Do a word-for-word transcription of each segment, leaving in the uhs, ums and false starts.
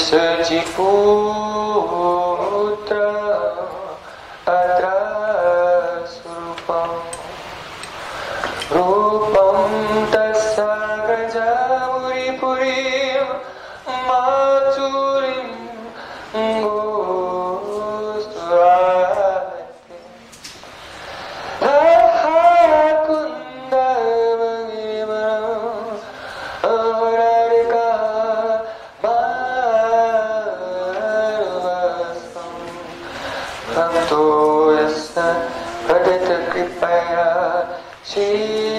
Sachiputra Atra Surupam Rupam Tasagaja Muripurim Maturim Gosturati Ahakunda Magimaram Ararika Marvasam Hamto Yasa Pradita Kripaya Shri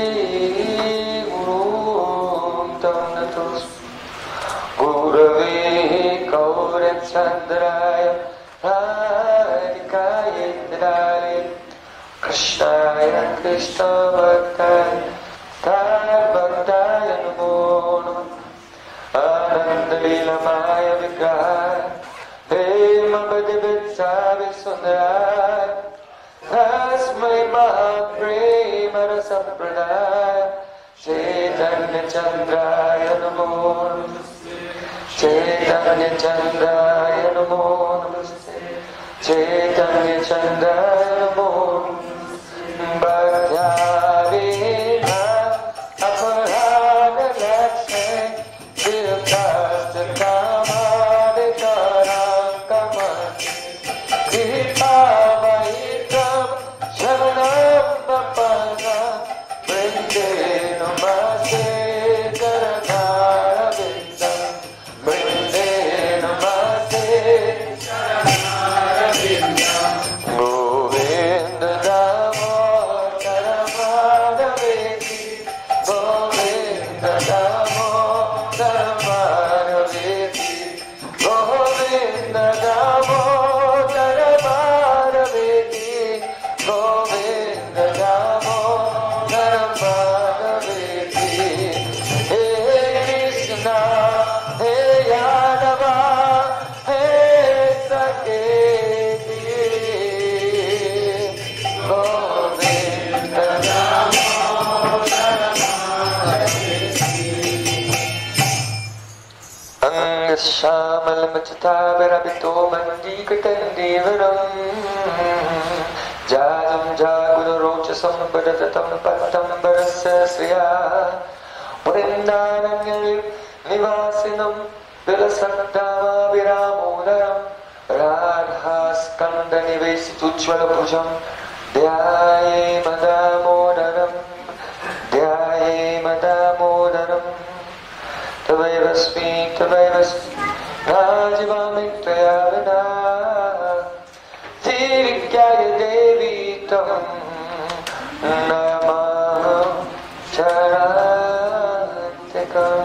Guru Tamnatos Gurave Kaurya Chandraya Radhikaya Tadaya Krishnaya Krishna Bhaktaya Taya Bhaktaya Namo Namaha Ananda Lila Maya Vigrahaya Hema Bhadivitsavi Sundaraya Tasmai Mahaprema Rasa Pradaya Chaitanya Chandraya Namo Namaste Chaitanya Chandraya Namo Namaste Chaitanya Chandraya Namo Bhaktyavina Aparana Lakshmi Virtasta Kamadikaram Kamati Vipavahitam Shavanam Vapana Brinde Namaste Karanara Vindam Brinde Namaste Karanara Vindam Govinda Damodar Madhaveti Govinda Damodar Madhaveti Govinda Damodar Madhaveti Govinda Damodar Madhaveti Hey Krishna, Hey Yadava, Hey Saketi Govinda Damodar Angashamalamachatabharabhito Mandikatandevaram Jadam Jagudarochasam Bhadatatam Pattam Bharasya Sriya Vrindananyam Nivasinam Vilasantama Viramodaram Radhaskanda Nivesitujvala Bhujam Dhyaye Madamodaram Dhyaye Madamodaram Tavaivasmi Tavaivasmi Rajivami Tvayavana Tivikyaya Devi Tam Namah Charatikam.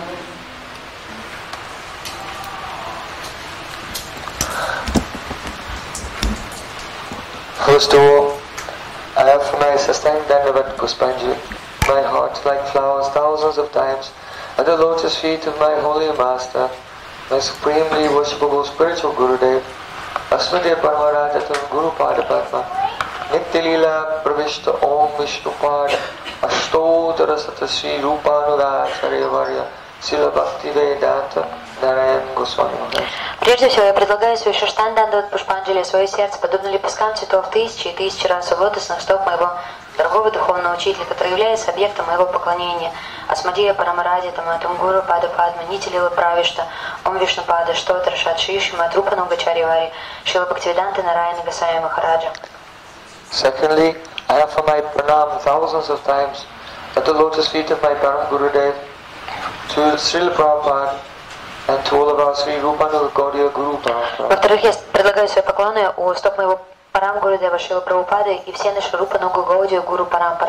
First of all, I offer my sustained Dandavat Puspanjali, my heart like flowers thousands of times at the lotus feet of my holy master, my supremely worshipable spiritual Gurudev, Asmade Paramarajatam Guru Pada Padma, Nitya Leela Pravishta Om Vishnu Pada, Ashtotara Sata Sri Rupanuracharya Varya, Srila Bhakti Vedanta, Narayan Goswami Maharaj. Прежде всего, я предлагаю свой Шаштан Дандават Пушпанджали, свое сердце, подобно лепесткам цветов тысячи и тысячи раз у лотосных стоп моего дорогого духовного учителя, который является объектом моего поклонения, Асмадия Парамарадитам, Атам Гуру Пада Падма, Нити Лила Правишта, Ом Вишну Пада, Штотра Шат Шишима, Атрупа Нугачари Вари, Шила Бхактивиданта Нараяна Госвами Махараджа. Secondly, I offer my pranam thousands of times at the lotus feet of my Param Gurudev, to Srila Prabhupada, and to all of our Sri Rupanuga Gaudiya Guru Parampara. Во-вторых, я предлагаю свои поклоны у стоп моего Парам Гурудева Шрила Прабхупады и все наши Рупа Нуга Гаудия Гуру Парампары.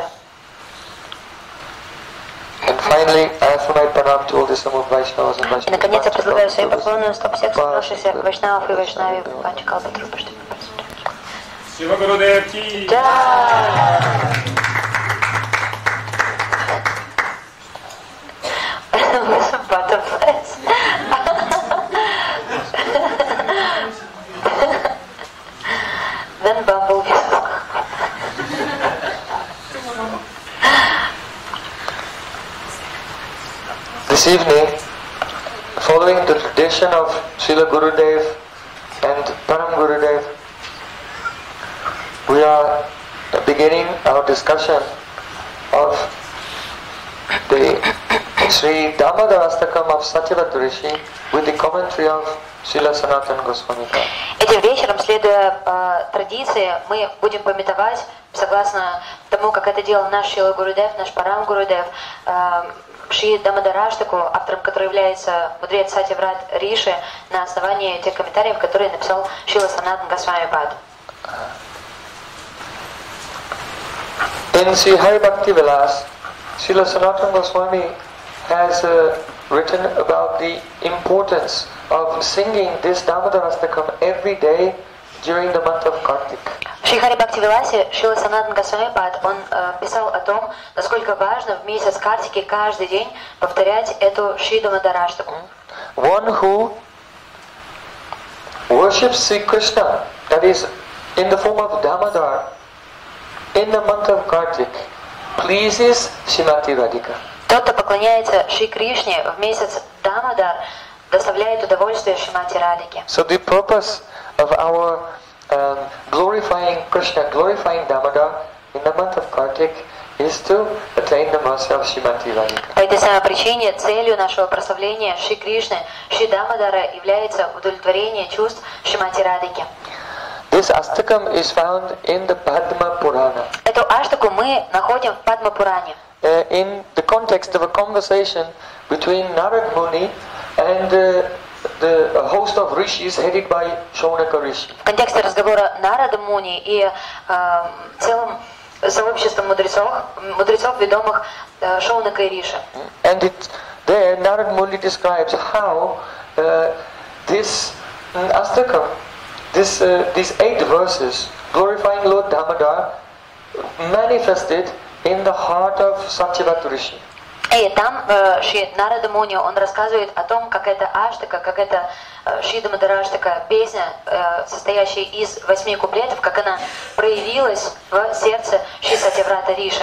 And finally, I offer my pranam to all the Samud Vaishnavas and Vaishnavas. И наконец я предлагаю свои поклоны стоп всех собравшихся Вайшнавов и Вайшнави Панчакалпатрупа. Шива Гурудев ки Джай! Butterflies. Then bumblebees. This evening, for following the tradition of Srila Gurudev and Param Gurudev, we are beginning our discussion of the Sri Damodarastakam of Satyavrat Rishi with the commentary of Srila Sanatana Goswami. Этим вечером, следуя э, традиции, мы будем памятовать, согласно тому, как это делал наш Шрила Гурудев, наш Парам Гурудев, э, Шри Дамодараштаку, автором которой является мудрец Сатьяврат Риши, на основании тех комментариев, которые написал Шрила Санатана Госвами Пад. In Sri Hari Bhakti Vilas, Srila Sanatana Goswami has uh, written about the importance of singing this Damodarastakam every day during the month of Kartik. В Шри Хари Бхакти Виласе Шрила Санатана Госвами Пад, он э, писал о том, насколько важно в месяц Картики каждый день повторять эту Шри Дамодараштаку. One who worships Sri Krishna, that is in the form of Damodar, in the month of Kartik, pleases Srimati Radhika. Тот, кто поклоняется Шри Кришне в месяц Дамодар, доставляет удовольствие Шримати Радхике. So the purpose of our um, glorifying Krishna, glorifying Damodar in the month of Kartik is to attain the mercy of Srimati Radhika. По этой самой причине целью нашего прославления Шри Кришны, Шри Дамодара является удовлетворение чувств Шримати Радхики. This Astakam is found in the Padma Purana. Эту аштаку мы находим в Падма Пуране. Uh, in the context of a conversation between Narad Muni and uh, the host of rishis headed by Shaunaka Rishi. В контексте разговора Нарада Муни и э, целым сообществом мудрецов, мудрецов ведомых э, Шаунака и Риши. And it, there Narad Muni describes how uh, this um, Astakam, this, uh, these eight verses glorifying Lord Damodar manifested in the heart of Satyavrat Rishi. И там э, Шри Нарада Муни, он рассказывает о том, как эта аштака, как эта э, Шри Дамодараштака, песня, э, состоящая из восьми куплетов, как она проявилась в сердце Шри Сатьяврата Риши.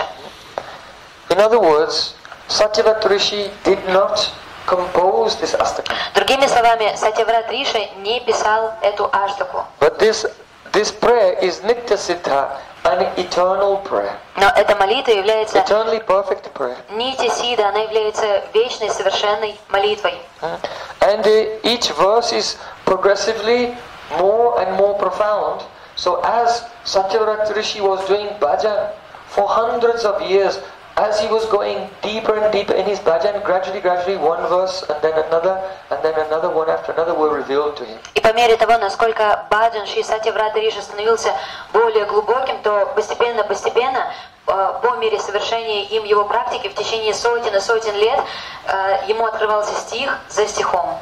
In other words, Satyavrat Rishi did not compose this Astaka. Другими словами, Сатьяврат Риши не писал эту аштаку. But this, this prayer is Nitya Siddha, an eternal prayer. Но эта молитва является Eternally perfect prayer. Нити Сида, она является вечной, совершенной молитвой. And uh, each verse is progressively more and more profound. So as Satyavrat Rishi was doing bhajan for hundreds of years, as he was going deeper and deeper in his bhajan, gradually, gradually one verse and then another and then another one after another were revealed to him. И по мере того, насколько баджан Шри Сатьяврата Риши становился более глубоким, то постепенно-постепенно, по мере совершения им его практики, в течение сотен и сотен лет, ему открывался стих за стихом.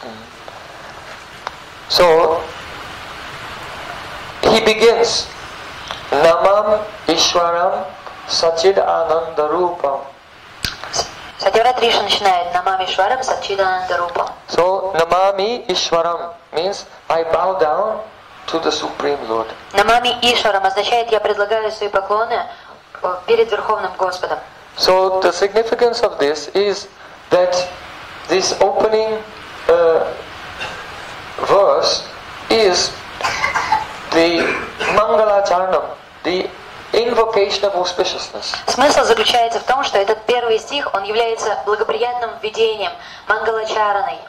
So, he begins, Namam Ishwaram Sachid Ananda Rupam. Сатьяврат Риши начинает Намами Шварам Сачидананда Рупам. So, Namami Ishwaram means I bow down to the Supreme Lord. Намами Ишварам означает я предлагаю свои поклоны перед Верховным Господом. So, the significance of this is that this opening uh, verse is the Mangala Charnam, the invocation of auspiciousness. Смысл заключается в том, что этот первый стих, он является благоприятным введением, мангалачараной.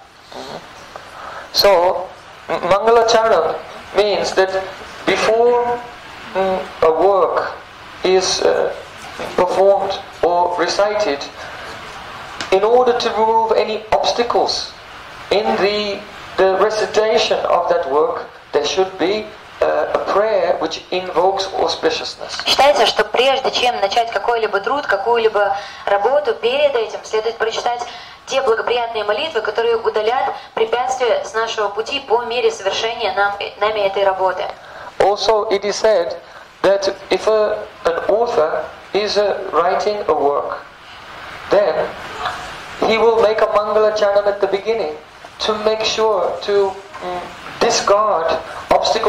So, Mangalacharan means that before mm, a work is uh, performed or recited, in order to remove any obstacles in the, the recitation of that work, there should be uh, a prayer which invokes auspiciousness. Считается, что прежде чем начать какой-либо труд, какую-либо работу, перед этим следует прочитать те благоприятные молитвы, которые удалят препятствия с нашего пути по мере совершения нам, нами этой работы. Also, it is said that if a, an author is uh, writing a work, then he will make a Mangala Charanam at the beginning to make sure to um, discard obstacles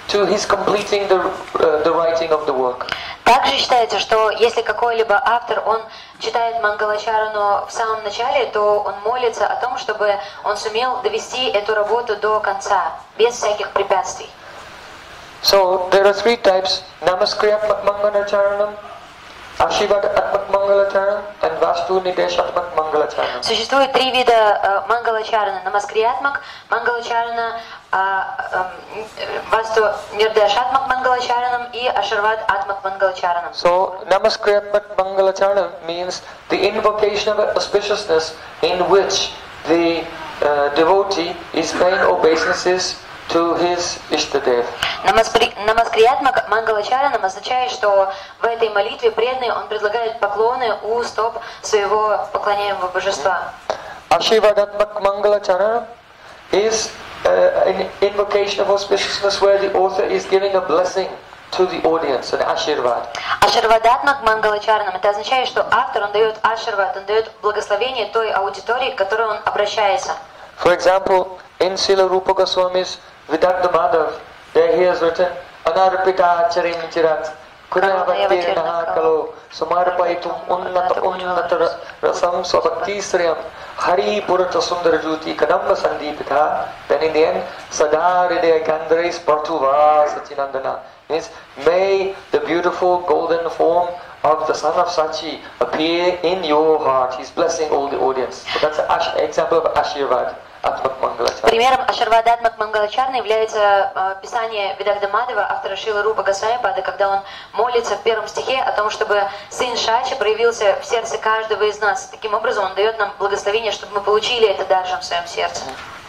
to his completing the, uh, the writing of the work. Также считается, что если какой-либо автор, он читает Мангалачарану в самом начале, то он молится о том, чтобы он сумел довести эту работу до конца, без всяких препятствий. So there are three types: Namaskriyaatmak Mangalacharanam, Ashirvadatmak Mangalacharanam, and Vastu Nideshatmak Mangalacharanam. Существует три вида э, Мангалачарана: Намаскриятмак, Мангалачарана, Васту Нирдешатмак Мангалачаранам и Аширвад Атмак Мангалачаранам. So Namaskriyaatmak Mangalacharanam means the invocation of auspiciousness in which the uh, devotee is paying obeisances to his Ishtadev. Намаскриятмак Мангалачаранам означает, что в этой молитве преданный он предлагает поклоны у стоп своего поклоняемого божества. Ashirvadatmak Mangalacharanam is uh, an invocation of auspiciousness where the author is giving a blessing to the audience, an Ashirvad. Аширвадатмак Мангалачаранам это означает, что автор он дает Аширвад, он дает благословение той аудитории, к которой он обращается. For example, in Srila Rupa Goswami's Vidagdha Madhav, there he has written Anarpita Charim Chirat Kunavatir Nahakalo Samarpaitum Unnata Unnata Rasam Swabhakti Sriyam Hari Purata Sundarajuti Kadamba Sandipita. Then in the end, Sadharidaya Kandrais Partuva Sachinandana means may the beautiful golden form of the son of Sachi appear in your heart. He's blessing all the audience. So that's an example of Ashirvad. Примером Аширвадатмак Мангалачарны является э, писание Видагдамадева, автора Шрилы Рупа Госвами-пады, когда он молится в первом стихе о том, чтобы сын Шачи проявился в сердце каждого из нас. Таким образом, он дает нам благословение, чтобы мы получили это даржем в своем сердце.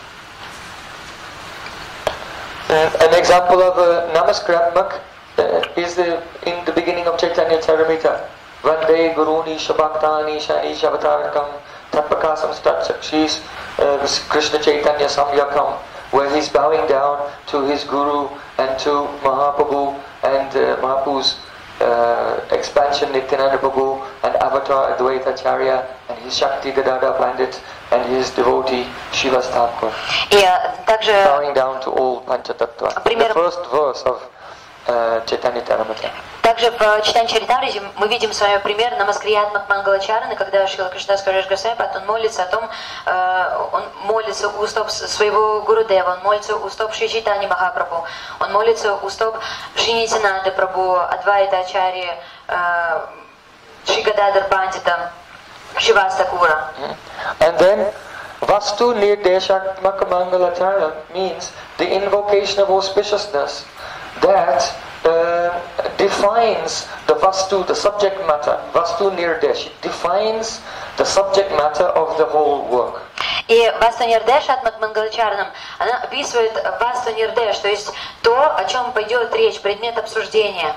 An example of uh, Namaskriyaatmak uh, is the, in the beginning of Chaitanya Charitamrita. Vande Guruni Shabhaktani Shani Shabhatarakam Tatpakasam Statchakshis Krishna Chaitanya Samyakam, where he's bowing down to his Guru and to Mahaprabhu and uh, Mahaprabhu's uh, expansion Nityananda Prabhu and Avatar Advaita Acharya and his Shakti Gadada Pandit and his devotee Shiva Thakur. Bowing down to all Panchatattva. The first verse of uh, Chaitanya Charitamrita. Также в читании Чаритамрити мы видим с вами пример Намаскриятмак Мангалачараны, когда Шрила Кришнадас Кавираш Госвами-пад, он молится о том, он молится у стоп своего Гурудева, он молится у стоп Шри Чайтани Махапрабху, он молится у стоп Шри Нитянанды Прабху, Адвайта Ачарьи, Шри Гададар Пандита, Шривас Такура. And then Vastu Nirdeshatmak Mangalacharana means the invocation of auspiciousness that Uh, defines the vastu, the subject matter. Vastu nirdesh, it defines the subject matter of the whole work. И Васту Нирдеш Атмак Мангалачаранам, она описывает Васту Нирдеш, то есть то, о чем пойдет речь, предмет обсуждения.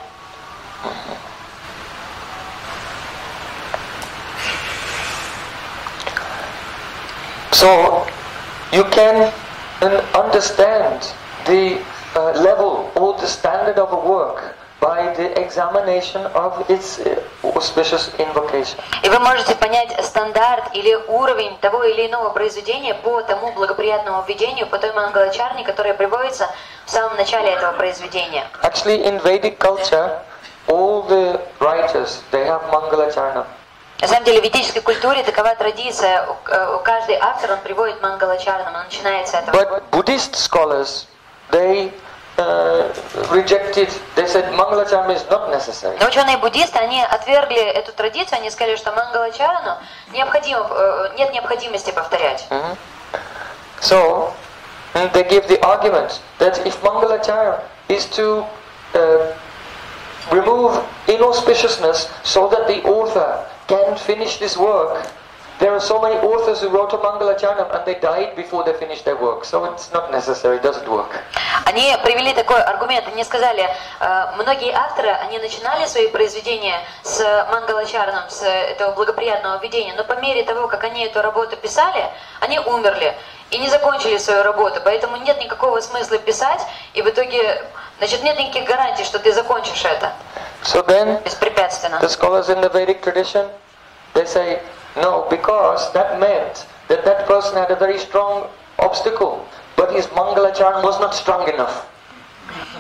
So you can understand the Uh, level or the standard of a work by the examination of its uh, auspicious invocation. И вы можете понять стандарт или уровень того или иного произведения по тому благоприятному введению, по той мангалачарне, которая приводится в самом начале этого произведения. Actually, in Vedic culture, all the writers they have mangalacharna. На самом деле в ведической культуре такова традиция, у каждый автор он приводит мангалачарну, он начинает с этого. But Buddhist scholars they uh, rejected. They said Mangalacharana is not necessary. Но ученые-буддисты, они отвергли эту традицию, они сказали, что Мангалачарану необходимо, нет необходимости повторять. Mm-hmm. So they give the argument that if Mangalacharana is to uh, remove inauspiciousness so that the author can finish this work, there are so many authors who wrote a Mangalacharana and they died before they finished their work. So it's not necessary, it doesn't work. Они привели такой аргумент, они сказали, многие авторы, они начинали свои произведения с Мангалачараном, с этого благоприятного введения, но по мере того, как они эту работу писали, они умерли и не закончили свою работу, поэтому нет никакого смысла писать, и в итоге, значит, нет никаких гарантий, что ты закончишь это so then, беспрепятственно. The scholars in the Vedic tradition, they say, no, because that meant that that person had a very strong obstacle, but his Mangalacharana was not strong enough.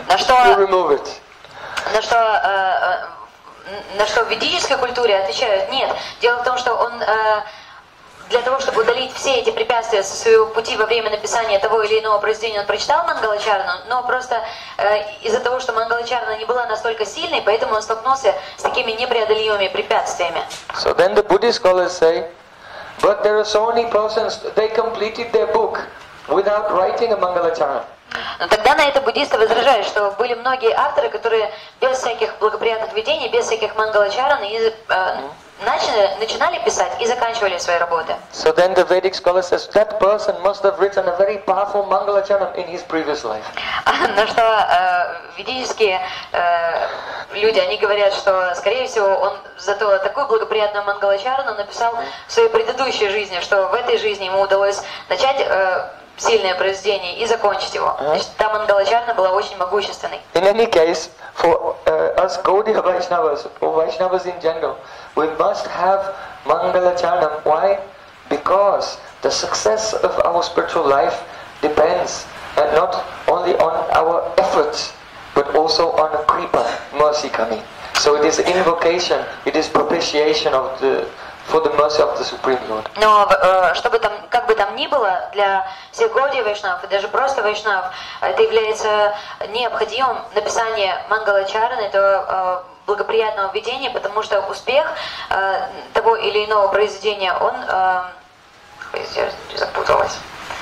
На что, you remove it. на что, э, э, на что в ведической культуре отвечают: нет. Дело в том, что он э, для того, чтобы удалить все эти препятствия со своего пути во время написания того или иного произведения, он прочитал Мангалачарану, но просто э, из-за того, что Мангалачарана не была настолько сильной, поэтому он столкнулся с такими непреодолимыми препятствиями. So then the Buddhist scholars say, but there are so many persons, they completed their book without writing a Mangalacharana. Но тогда на это буддисты возражают, что были многие авторы, которые без всяких благоприятных видений, без всяких Мангалачаран и э, начали, начинали писать и заканчивали свои работы. So then the Vedic scholar says that person must have written a very powerful Mangalacharana in his previous life. На что э, ведические э, люди, они говорят, что, скорее всего, он зато такую благоприятную Мангалачарану написал в своей предыдущей жизни, что в этой жизни ему удалось начать э, сильное произведение и закончить его. Значит, та Мангалачарана была очень могущественной. In any case, for uh, us Gaudiya Vaishnavas, or Vaishnavas in general, we must have Mangalacharanam. Why? Because the success of our spiritual life depends uh, not only on our efforts, but also on a kripa, mercy coming. So it is invocation, it is propitiation of the for the mercy of the Supreme Lord. Но э, чтобы там, как бы там ни было, для всех Гаудия Вайшнавов и даже просто Вайшнавов, это является необходимым написание Мангалачараны, это э, благоприятного видения, потому что успех э, того или иного произведения, он... Э, я запуталась.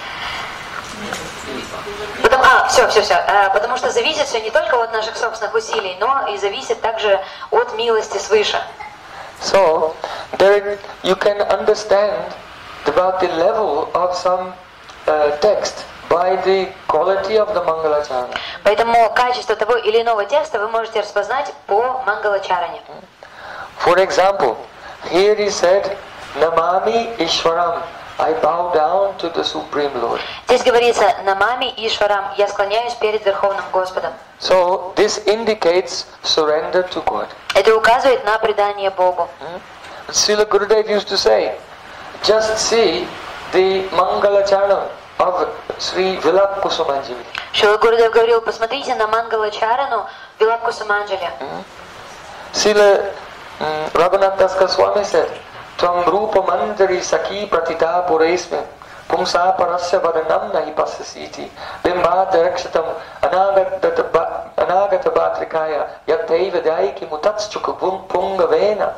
Потому, а, все, все, все. Э, потому что зависит все не только от наших собственных усилий, но и зависит также от милости свыше. So, there you can understand about the level of some uh, text by the quality of the Mangalacharana. Поэтому качество того или иного текста вы можете распознать по Мангалачаране. For example, here he said, Namami Ishwaram, I bow down to the Supreme Lord. Здесь говорится Намами Ишварам, я склоняюсь перед Верховным Господом. So, this indicates surrender to God. Это указывает на предание Богу. Srila Gurudev used to say, just see the Mangalacharana of Sri Vilap Kusumanjali. Шрила Гурудев говорил, посмотрите на Мангалачарану Вилап Кусуманджали. Srila um, Raghunath Das Goswami said, Tvam Rupa Mandari Saki Pratita Puresme Pumsa Parasya Vadanam Nahi Pasasiti Bimba Darakshatam Anagata Bhatrikaya Yattaiva Daiki Mutatschuk Pungavena.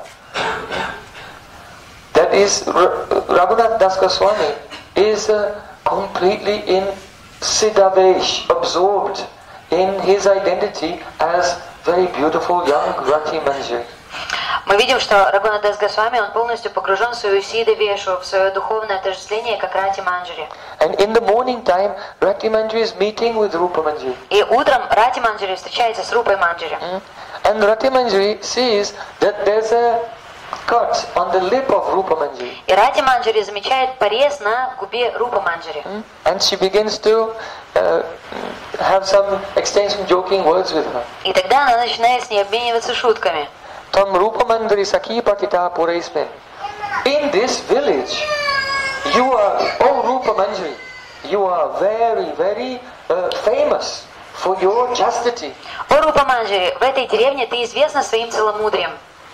That is, Raghunath Das Goswami is uh, completely in Siddhavesh, absorbed in his identity as very beautiful young Rati Manjari. Мы видим, что Рагунат Дас Госвами, он полностью погружен в свою сидавешу, в свое духовное отождествление, как Рати Манджари. And in the morning time, Rati Manjari is meeting with Rupa Manjari. И утром Рати Манджари встречается с Рупой Манджари. Mm. And Rati Manjari sees that there's a cut on the lip of Rupa Manjari. И Рати Манджари замечает порез на губе Рупа Манджари. Mm. And she begins to uh, have some exchange some joking words with her. И тогда она начинает с ней обмениваться шутками. Tam Rupa Mandari Saki Patita Pureismen. In this village, you are, oh Rupa Manjari, you are very, very uh, famous for your chastity. О, Рупа Манджари, в этой деревне ты известна своим целомудрием.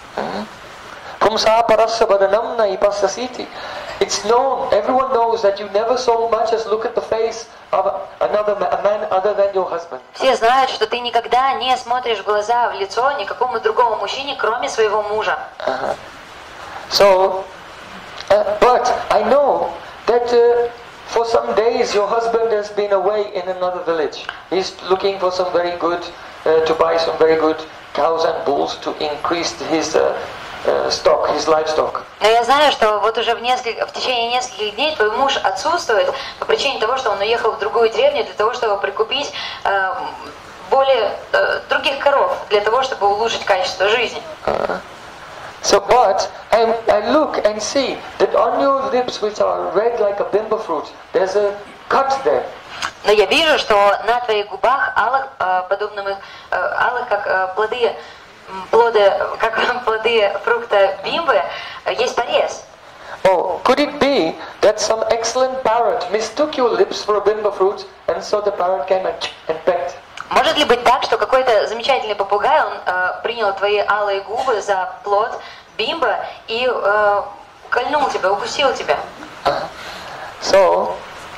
Pumsa Parasya Vadanamna Ipasasiti. It's known, everyone knows that you never so much as look at the face of another man, a man other than your husband. Все знают, что ты никогда не смотришь в глаза, в лицо никакому другому мужчине, кроме своего мужа. Uh-huh. So, uh, but I know that uh, for some days your husband has been away in another village. He's looking for some very good, uh, to buy some very good cows and bulls to increase his uh, uh, stock, his livestock. Но я знаю, что вот уже в, несколько, в течение нескольких дней твой муж отсутствует по причине того, что он уехал в другую деревню для того, чтобы прикупить э, более э, других коров, для того, чтобы улучшить качество жизни. Uh, so, but I, I look and see that on your lips, which are red like a bimba fruit, there's a cut there. Но я вижу, что на твоих губах алых, э, подобных э, алых, как э, плоды плоды, как плоды фрукта бимбы, есть порез. Oh, could it be that some excellent parrot mistook your lips for a bimba fruit, and so the parrot came and, and pecked? Может ли быть так, что какой-то замечательный попугай, он э, принял твои алые губы за плод бимба и э, кольнул тебя, укусил тебя? So,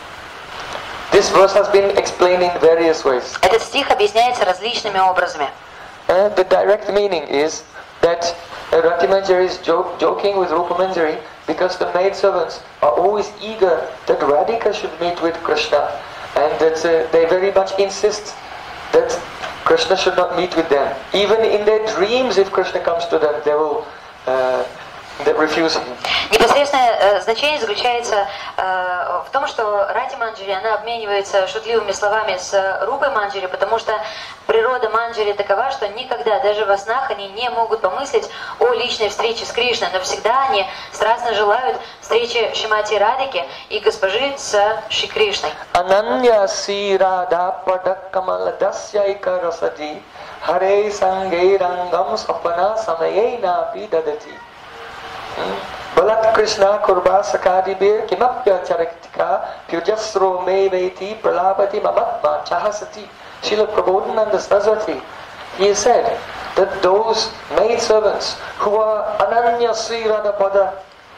this verse has been explained in various ways. Этот стих объясняется различными образами. Uh, the direct meaning is that uh, Rati Manjari is joke, joking with Rupa Manjari because the maidservants are always eager that Radhika should meet with Krishna, and that uh, they very much insist that Krishna should not meet with them. Even in their dreams, if Krishna comes to them, they will uh, they refuse him. Непосредственное э, значение заключается э, в том, что Рати Манджари, она обменивается шутливыми словами с Рупой Манджари, потому что природа Манджари такова, что никогда, даже во снах, они не могут помыслить о личной встрече с Кришной, но всегда они страстно желают встречи Шримати Радхики и госпожи с Шри Кришной. Ananya sirada padakkamala dasyaika rasadi hare sange rangam sapana samayena pidadati. Balat Krishna kurva sakadibir kimapya charaktika pyujasro me veti pralapati mamatma chahasati. Srila Prabodhananda Saraswati, he said that those maidservants who are Ananya Sri Radhapada,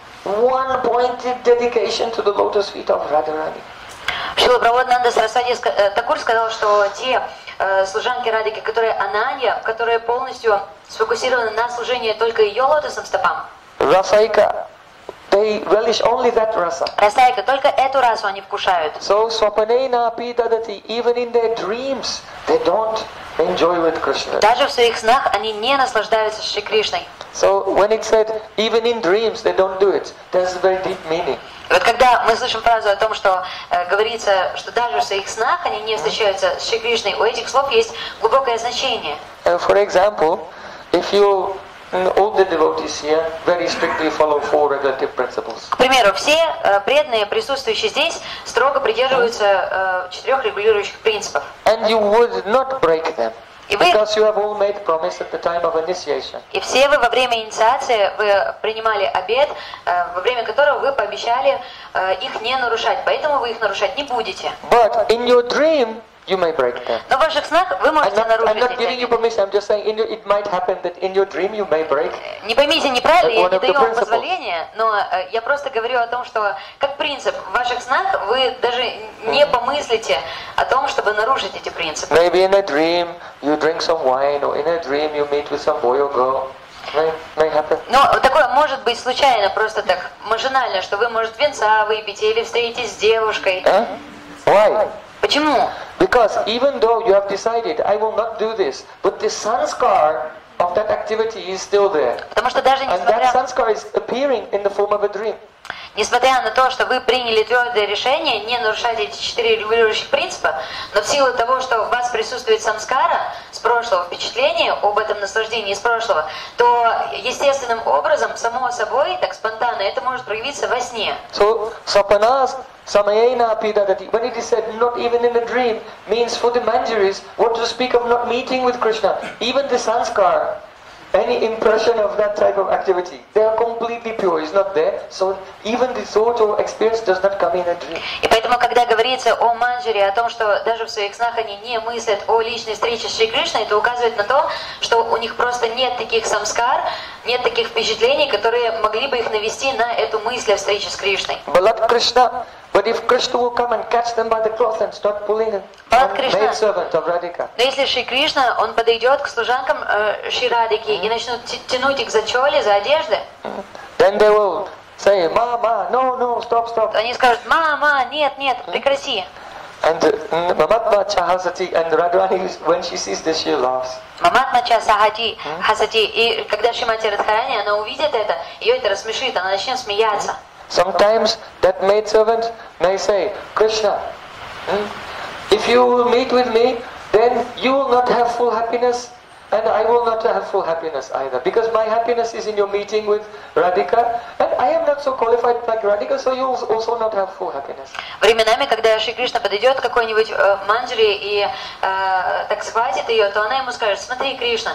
one pointed dedication to the lotus feet of Radharani. Шрила Прабодхананда Сарасвати Такур сказал, что те э, служанки Радхики, которые Ананья, которые полностью сфокусированы на служении только ее лотосным стопам, Rasaika, they relish only that rasa. Расайка, только эту расу они вкушают. So swapanena pidadati, even in their dreams, they don't enjoy with Krishna. Даже в своих снах они не наслаждаются Шри Кришной. So when it said even in dreams they don't do it, there's a very deep meaning. И вот когда мы слышим фразу о том, что э, говорится, что даже в своих снах они не встречаются с Шри Кришной, у этих слов есть глубокое значение. Uh, for example, if you all the devotees here very strictly follow four regulative principles. К примеру, все э, преданные, присутствующие здесь, строго придерживаются э, четырех регулирующих принципов. And you would not break them. И вы, Because you have all made promise at the time of initiation. и все вы во время инициации вы принимали обет, э, во время которого вы пообещали э, их не нарушать, поэтому вы их нарушать не будете. But in your dream, you may break them. Но в ваших снах вы I'm можете not, I'm нарушить not эти giving you обеты. permission. I'm just saying in your, it might happen that in your dream you may break. Не поймите неправильно, я One не of the даю вам principles. позволения, но э, я просто говорю о том, что как принцип в ваших снах вы даже не помыслите о том, чтобы нарушить эти принципы. Maybe in a dream you drink some wine, or in a dream you meet with some boy or girl. May, may happen. Но такое может быть случайно, просто так машинально, что вы, может, винца выпьете или встретитесь с девушкой. Huh? Why? Почему? Because even though you have decided, I will not do this, but the sanskar of that activity is still there. Потому что даже And that несмотря, sanskar is appearing in the form of a dream. несмотря на то, что вы приняли твердое решение не нарушать эти четыре регулирующих принципа, но в силу того, что в вас присутствует самскара с прошлого, впечатление об этом наслаждении из прошлого, то естественным образом, само собой, так спонтанно, это может проявиться во сне. So, sapanas samayena pidadati, when it is said not even in a dream, means for the manjaris, what to speak of not meeting with Krishna, even the sanskar, any impression of that type of activity, they are completely pure, it's not there, so even the thought or experience does not come in a dream. И поэтому, когда говорится о манджаре, о том, что даже в своих снах они не мыслят о личной встрече с Шри Кришной, это указывает на то, что у них просто нет таких самскар, нет таких впечатлений, которые могли бы их навести на эту мысль о встрече с Кришной. Balat Krishna, but if Krishna will come and catch them by the cloth and start pulling it, Balat one Krishna. maid servant of Radhika, Но если Шри Кришна, он подойдет к служанкам э, Шри Радхики и начнут тянуть их за чоли, за одежды, then they will say, Ma, Ma, no, no, stop, stop. то они скажут: мама, нет, нет, прекрати. And uh, Mamatma Chahasati, and Radharani, when she sees this, she laughs. Маматмача Сахати, Хасати. И когда Шримати Радхарани, она увидит это, ее это рассмешит, она начнет смеяться. Sometimes that maidservant may say, Krishna, hmm, if you will meet with me, then you will not have full happiness, and I will not have full happiness either. Because my happiness is in your meeting with Radhika, and I am not so qualified like Radhika, so you will also not have full happiness. Временами, когда Шри Кришна подойдет к какой-нибудь э, манджаре и э, так схватит ее, то она ему скажет: смотри, Кришна,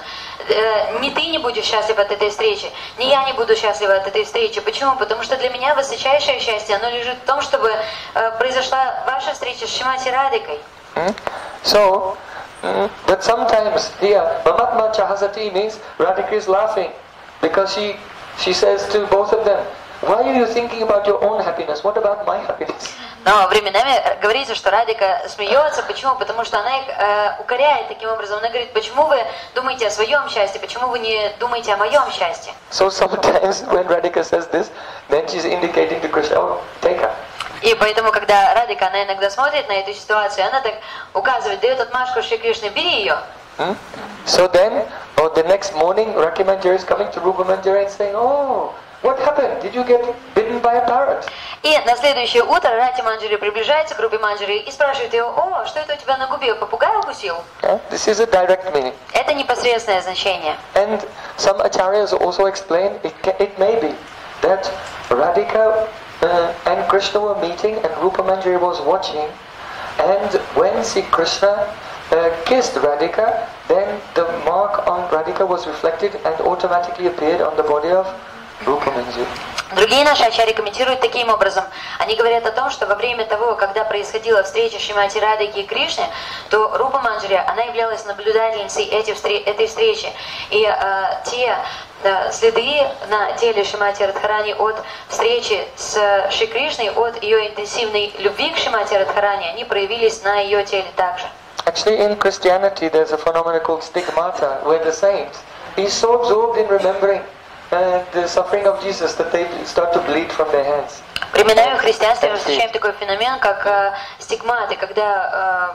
э, ни ты не будешь счастлив от этой встречи, ни я не буду счастлива от этой встречи. Почему? Потому что для меня высочайшее счастье, оно лежит в том, чтобы э, произошла ваша встреча с Шримати Радхикой. Hmm? So, Mm. But sometimes here, Mamatma Chahasati means Radhika is laughing because she she says to both of them, why are you thinking about your own happiness? What about my happiness? Но временами говорится, что Радика смеется. Почему? Потому что она их э, укоряет таким образом. Она говорит, почему вы думаете о своем счастье, почему вы не думаете о моем счастье? So sometimes when Radhika says this, then she's indicating to Krishna, oh, take her. И поэтому, когда Радика, она иногда смотрит на эту ситуацию, она так указывает, дает отмашку Шри Кришне, бери ее. Hmm? So then, oh, the next morning, Rati Manjari is coming to Rupa Manjari and saying, oh, what happened? Did you get bitten by a parrot? И на следующее утро Рати Манджари приближается к Рупе Манджари и спрашивает ее, о, что это у тебя на губе, попугай укусил? Yeah, this is a direct meaning. Это непосредственное значение. And some acharyas also explain it, ca- it may be that Radhika uh, and Krishna were meeting and Rupa Manjari was watching, and when Sri Krishna uh, kissed Radhika, then the mark on Radhika was reflected and automatically appeared on the body of Rupa Manjari. Другие наши ачарьи комментируют таким образом. Они говорят о том, что во время того, когда происходила встреча Шримати Радхики и Кришны, то Рупа Манджари, она являлась наблюдательницей этой встречи. И э, те э, следы на теле Шримати Радхарани от встречи с Шри Кришной, от ее интенсивной любви к Шримати Радхарани, они проявились на ее теле также. Actually, in Christianity, there's a phenomenon called stigmata, where the saints, he's so absorbed in remembering uh, the suffering of Jesus that they start to bleed from their hands. Временами в христианстве мы встречаем такой феномен, как э, стигматы, когда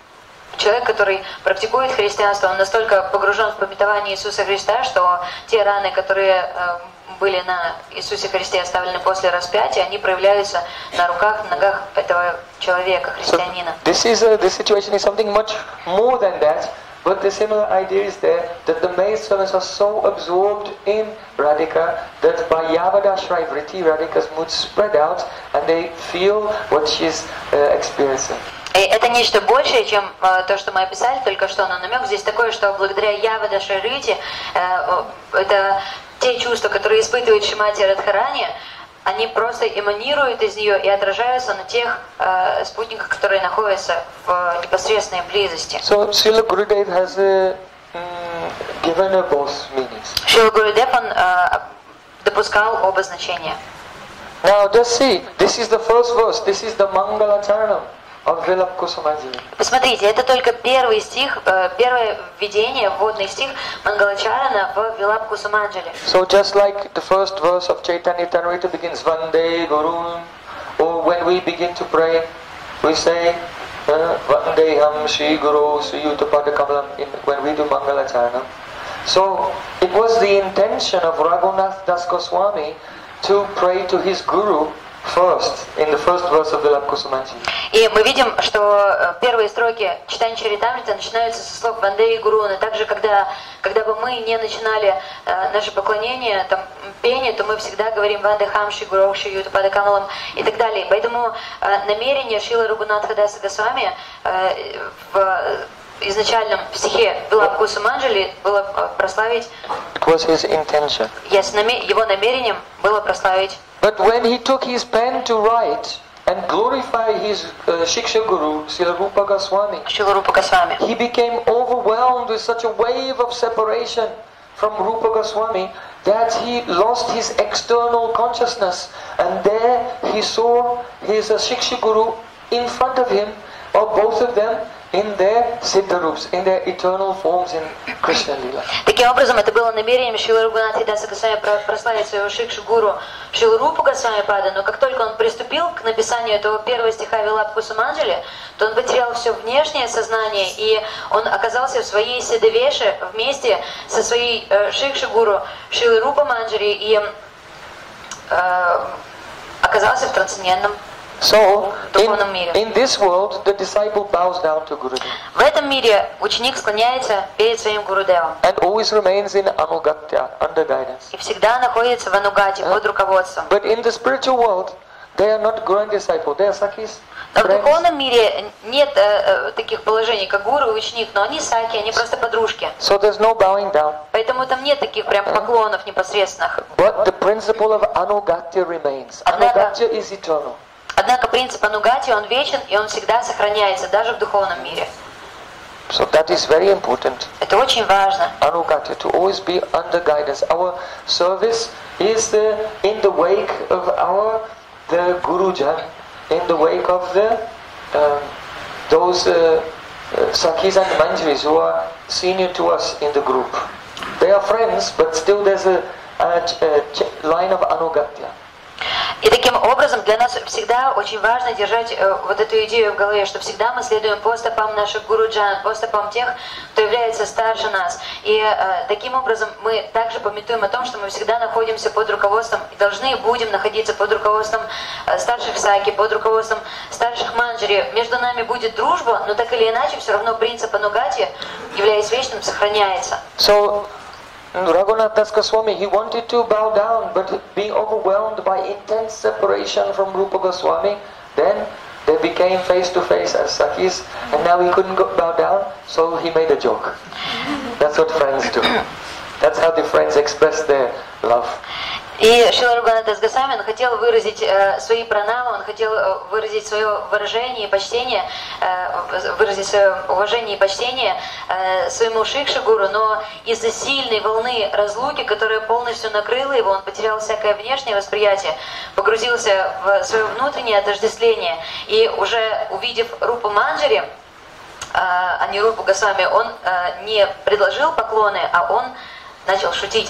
э, человек, который практикует христианство, он настолько погружен в памятование Иисуса Христа, что те раны, которые э, были на Иисусе Христе оставлены после распятия, они проявляются на руках, ногах этого человека, христианина. So this is a, this situation is something much more than that, but the similar idea is there that the maid servants are so absorbed in Radhika that by Yavadashrai Vritti, Radhika's mood spread out and they feel what she's uh, experiencing. И это нечто большее, чем э, то, что мы описали только что, но намек здесь такой, что благодаря Явадашrai Врити э, это те чувства, которые испытывает Шримати Радхарани, они просто эманируют из нее и отражаются на тех э, спутниках, которые находятся в э, непосредственной близости. So Srila Gurudev has uh, um, given her both meanings. Шрила Гурудев, он э, допускал оба значения. Now just see, this is the first verse, this is the Mangala Charanam of Vilapa Kusumanjali. Посмотрите, это только первый стих, э, первое введение, вводный стих Мангалачарана в Вилапа Кусуманджали. So just like the first verse of Chaitanya Charitamrita begins Vande Gurun, or when we begin to pray, we say uh, Vandeham Shri Guru Sri Yuttapada Kamalam in, when we do Mangalacharanam. So it was the intention of Raghunath Das Goswami to pray to his Guru first, in the first verse of Vilapa Kusumanjali. И мы видим, что первые строки читания Чаритамриты начинаются со слов Вандеи Гуруна. Также, когда, когда бы мы не начинали э, наше поклонение, там, пение, то мы всегда говорим Вандехам Шри Гуру Шри Юттапада Камалам и так далее. Поэтому э, намерение Шрилы Рагунатха Даса Госвами э, в изначальном стихе Вилапа Кусуманджали было э, прославить... It was his intention. Yes, его намерением было прославить. But when he took his pen to write and glorify his uh, Shiksha Guru, Srila Rupa Goswami, Шрила Рупа Госвами. he became overwhelmed with such a wave of separation from Rupa Goswami that he lost his external consciousness, and there he saw his uh, Shiksha Guru in front of him, or both of them, in their Siddha Rups, in their eternal forms in Krishna Lila. Таким образом, это было намерением Шрилы Рагунатха Даса Госвами прославить своего Шикшу Гуру Шрилу Рупу Госвами Пада, но как только он приступил к написанию этого первого стиха Вилапа Кусуманджали, то он потерял все внешнее сознание, и он оказался в своей Сиддавеше вместе со своей э, Шикшу Гуру Шрилой Рупа Манджари и э, оказался в трансцендентном So, духовном мире. in, in this world, the disciple bows down to Gurudev В этом мире ученик склоняется перед своим Гурудевом and always remains in Anugatya, under guidance. и всегда находится в Анугате под руководством. But in the spiritual world, they are not Guru and disciple, they are Sakhis. Но в духовном мире нет э, таких положений, как гуру и ученик, но они саки, они просто подружки. So there's no bowing down. Поэтому там нет таких прям поклонов непосредственных. But the principle of Anugatya remains. Anugatya is eternal. Однако принцип Анугати, он вечен, и он всегда сохраняется, даже в духовном мире. So that is very important. Это очень важно. Anugatya, to always be under guidance. Our service is the, in the wake of our the Gurujan, in the wake of the um, those uh, uh, Sakhis and Manjaris who are senior to us in the group. They are friends, but still there's a, a, a line of Anugatya. И таким образом для нас всегда очень важно держать э, вот эту идею в голове, что всегда мы следуем по стопам наших гуруджан, по стопам тех, кто является старше нас. И э, таким образом мы также памятуем о том, что мы всегда находимся под руководством и должны будем находиться под руководством э, старших саки, под руководством старших манджари. Между нами будет дружба, но так или иначе все равно принцип анугати, являясь вечным, сохраняется. So, Raghunath Das Goswami, he wanted to bow down, but being overwhelmed by intense separation from Rupa Goswami, then they became face to face as Sakhis, and now he couldn't go, bow down, so he made a joke. That's what friends do. That's how the friends express their love. И Шрила Рагунат Дас Госвами, он хотел выразить э, свои пранамы, он хотел выразить свое выражение и почтение, э, выразить свое уважение и почтение э, своему Шикши-гуру, но из-за сильной волны разлуки, которая полностью накрыла его, он потерял всякое внешнее восприятие, погрузился в свое внутреннее отождествление, и уже увидев Рупу Манджари, э, а не Рупу Госвами, он э, не предложил поклоны, а он начал шутить.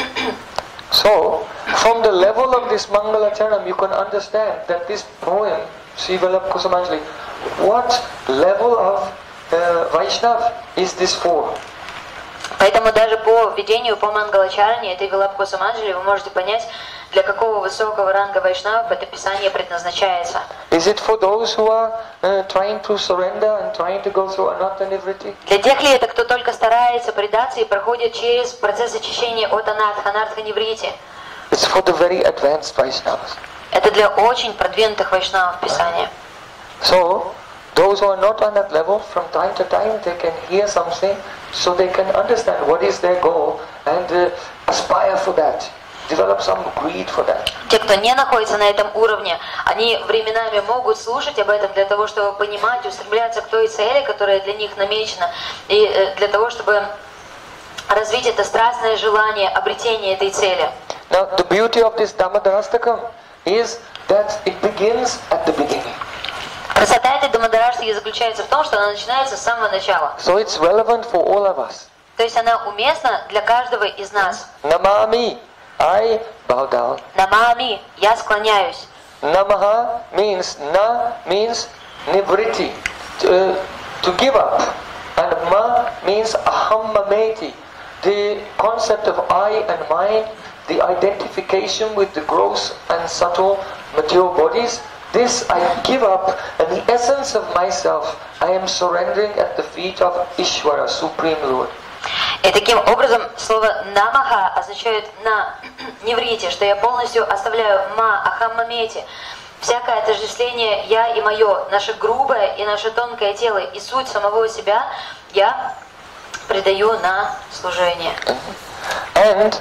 So, from the level of this Mangalacharanam, you can understand that this poem, Sri Vallabha Kusumanjali, what level of uh, Vaishnav is this for? Поэтому даже по введению по Мангалачаране этой Виллабха Кусуманджали вы можете понять, для какого высокого ранга вайшнавов это писание предназначается. Is it for those who are uh, trying to surrender and trying to go through anartha nivritti? Для тех ли это, кто только старается предаться и проходит через процесс очищения от анартха, анартха ниврити? It's for the very advanced Vaishnavas. Это для очень продвинутых вайшнавов писание. So, those who are not on that level, from time to time they can hear something, so they can understand what is their goal and uh, aspire for that. Develop some greed for that. Те, кто не находится на этом уровне, они временами могут слушать об этом для того, чтобы понимать, устремляться к той цели, которая для них намечена, и для того, чтобы развить это страстное желание обретения этой цели. Now, the beauty of this Dhammadarastakam is that it begins at the beginning. Красота этой Дамадараштаки заключается в том, что она начинается с самого начала. So it's relevant for all of us. То есть она уместна для каждого из нас. Namami, I bow down. Намами, я склоняюсь. Namaha means, na means nivritti, to, to give up. And ma means aham mameti, the concept of I and mine, the identification with the gross and subtle material bodies. This I give up, and the essence of myself I am surrendering at the feet of Ishvara, Supreme Lord. И таким образом слово намаха означает на неврите, что я полностью оставляю ма, ахаммамети, всякое отождествление я и мое, наше грубое и наше тонкое тело и суть самого себя я предаю на служение. And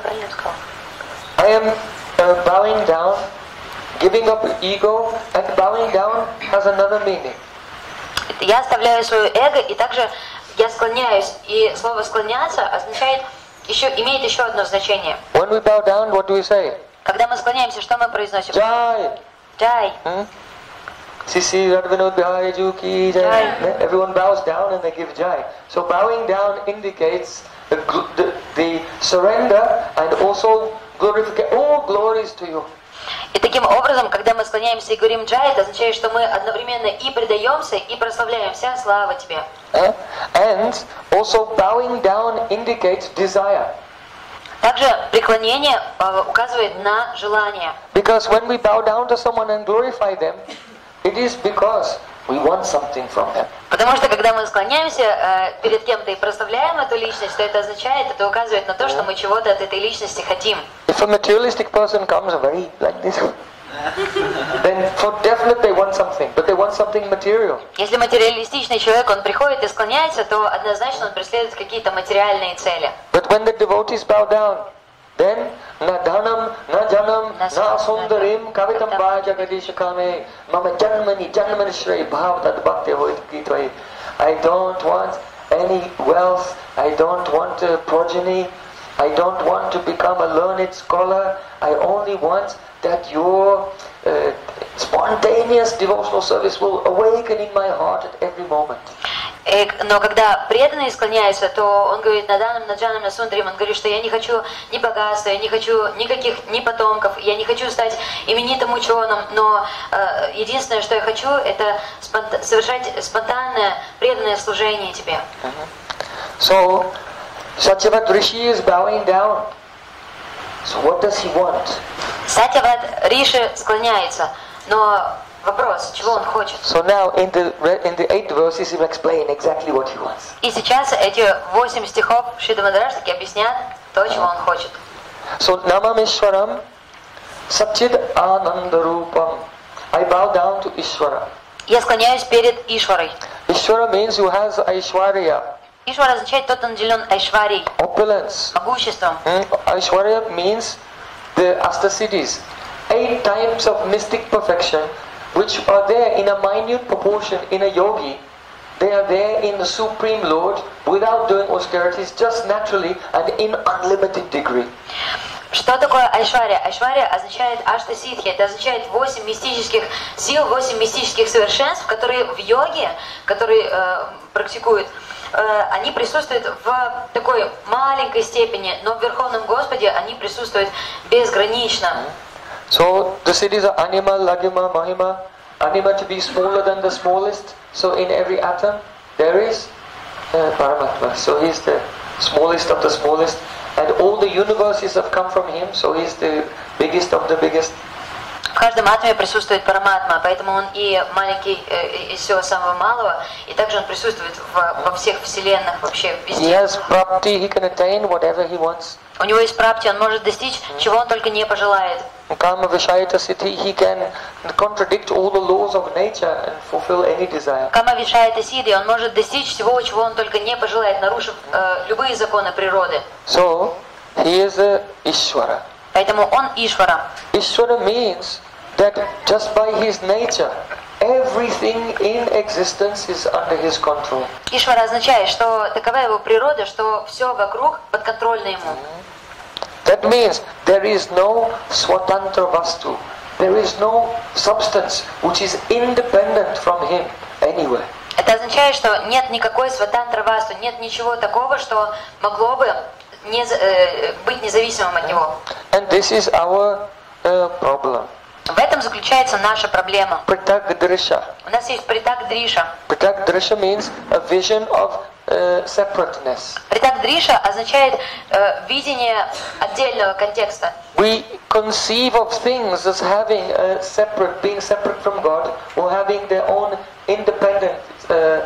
I am uh, bowing down, giving up ego, and bowing down has another meaning. Я оставляю свое эго, и также я склоняюсь. И слово склоняться означает еще имеет еще одно значение. When we bow down, what do we say? Когда мы склоняемся, что мы произносим? Jai. Jai. Hmm? Sisi Radvinod Bihari Juki Jai. Everyone bows down and they give Jai. So bowing down indicates the, the, the surrender and also glorification. All glories to you. И таким образом, когда мы склоняемся и говорим «джай», это означает, что мы одновременно и предаемся, и прославляем. Вся слава Тебе. Uh, and also bowing down indicates desire. Также преклонение uh, указывает на желание. Because when we bow down to someone and glorify them, it is because we want something from them. Потому что когда мы склоняемся э, перед кем-то и прославляем эту личность, то это означает, это указывает на то, что мы чего-то от этой личности хотим. If a materialistic person comes very like this, then for definite they want something, but they want something material. Если материалистичный человек, он приходит и склоняется, то однозначно он преследует какие-то материальные цели. But when the devotees bow down, then na dhanam, na janam, na sundarim, kavitam va jagadishakame, mama janmani, janmani shri bhav tad bhakti hoit kitvai. I don't want any wealth. I don't want a progeny. I don't want to become a learned scholar. I only want that your uh, spontaneous devotional service will awaken in my heart at every moment. Но когда преданный склоняется, то он говорит Наданам, Наджанам, Насундарим, он говорит, что я не хочу ни богатства, я не хочу никаких ни потомков, я не хочу стать именитым ученым, но э, единственное, что я хочу, это спонта- совершать спонтанное преданное служение тебе. Mm-hmm. So, Satyavad Rishi is bowing down. So what does he want? Сатьяват Риши склоняется, но вопрос, чего он хочет? So now in the in the eight verses he will explain exactly what he wants. И сейчас эти восемь стихов Шри Дамодараш-таки объяснят то, чего он хочет. So Namamishwaram Satchid Anandarupam. I bow down to Ishvara. Я склоняюсь перед Ишварой. Ishvara means who has Aishwarya. Ишвара означает тот, кто наделен Айшварей, Opulence. могуществом. Mm? Aishwarya means the Astasiddhis. Eight types of mystic perfection which are there in a minute proportion in a yogi. They are there in the Supreme Lord without doing austerities, just naturally and in unlimited degree. Что такое Айшвария? Айшвария означает Аштасидхи. Это означает восемь мистических сил, восемь мистических совершенств, которые в йоге, которые э, практикуют, э, они присутствуют в такой маленькой степени, но в Верховном Господе они присутствуют безгранично. So the siddhis are Anima, Lagima, Mahima. Anima to be smaller than the smallest. So in every atom there is uh, Paramatma. So he is the smallest of the smallest. And all the universes have come from him. So he is the biggest of the biggest. В каждом атоме присутствует Параматма, поэтому он и маленький из всего самого малого, и также он присутствует в, во всех вселенных, вообще везде. He has prapti, he can attain whatever he wants. У него есть прапти, он может достичь, чего он только не пожелает. Kama Vishayata Siddhi, he can contradict all the laws of nature and fulfill any desire. Кама Вишайата Сидхи, он может достичь всего, чего он только не пожелает, нарушив э, любые законы природы. So, he is a Ishvara. Поэтому он Ишвара. Ishvara means that just by his nature, everything in existence is under his control. Ишвара означает, что такова его природа, что все вокруг подконтрольно ему. That means there is no swatantra vastu. There is no substance which is independent from him anywhere. Это означает, что нет никакой сватантра васту, нет ничего такого, что могло бы не, э, быть независимым от него. And this is our uh, problem. В этом заключается наша проблема. Pritag Drisha. У нас есть Притак Дриша. Pritag Drisha means a vision of uh, separateness. Притак Дриша означает э, видение отдельного контекста. We conceive of things as having a separate, being separate from God, or having their own independent, uh,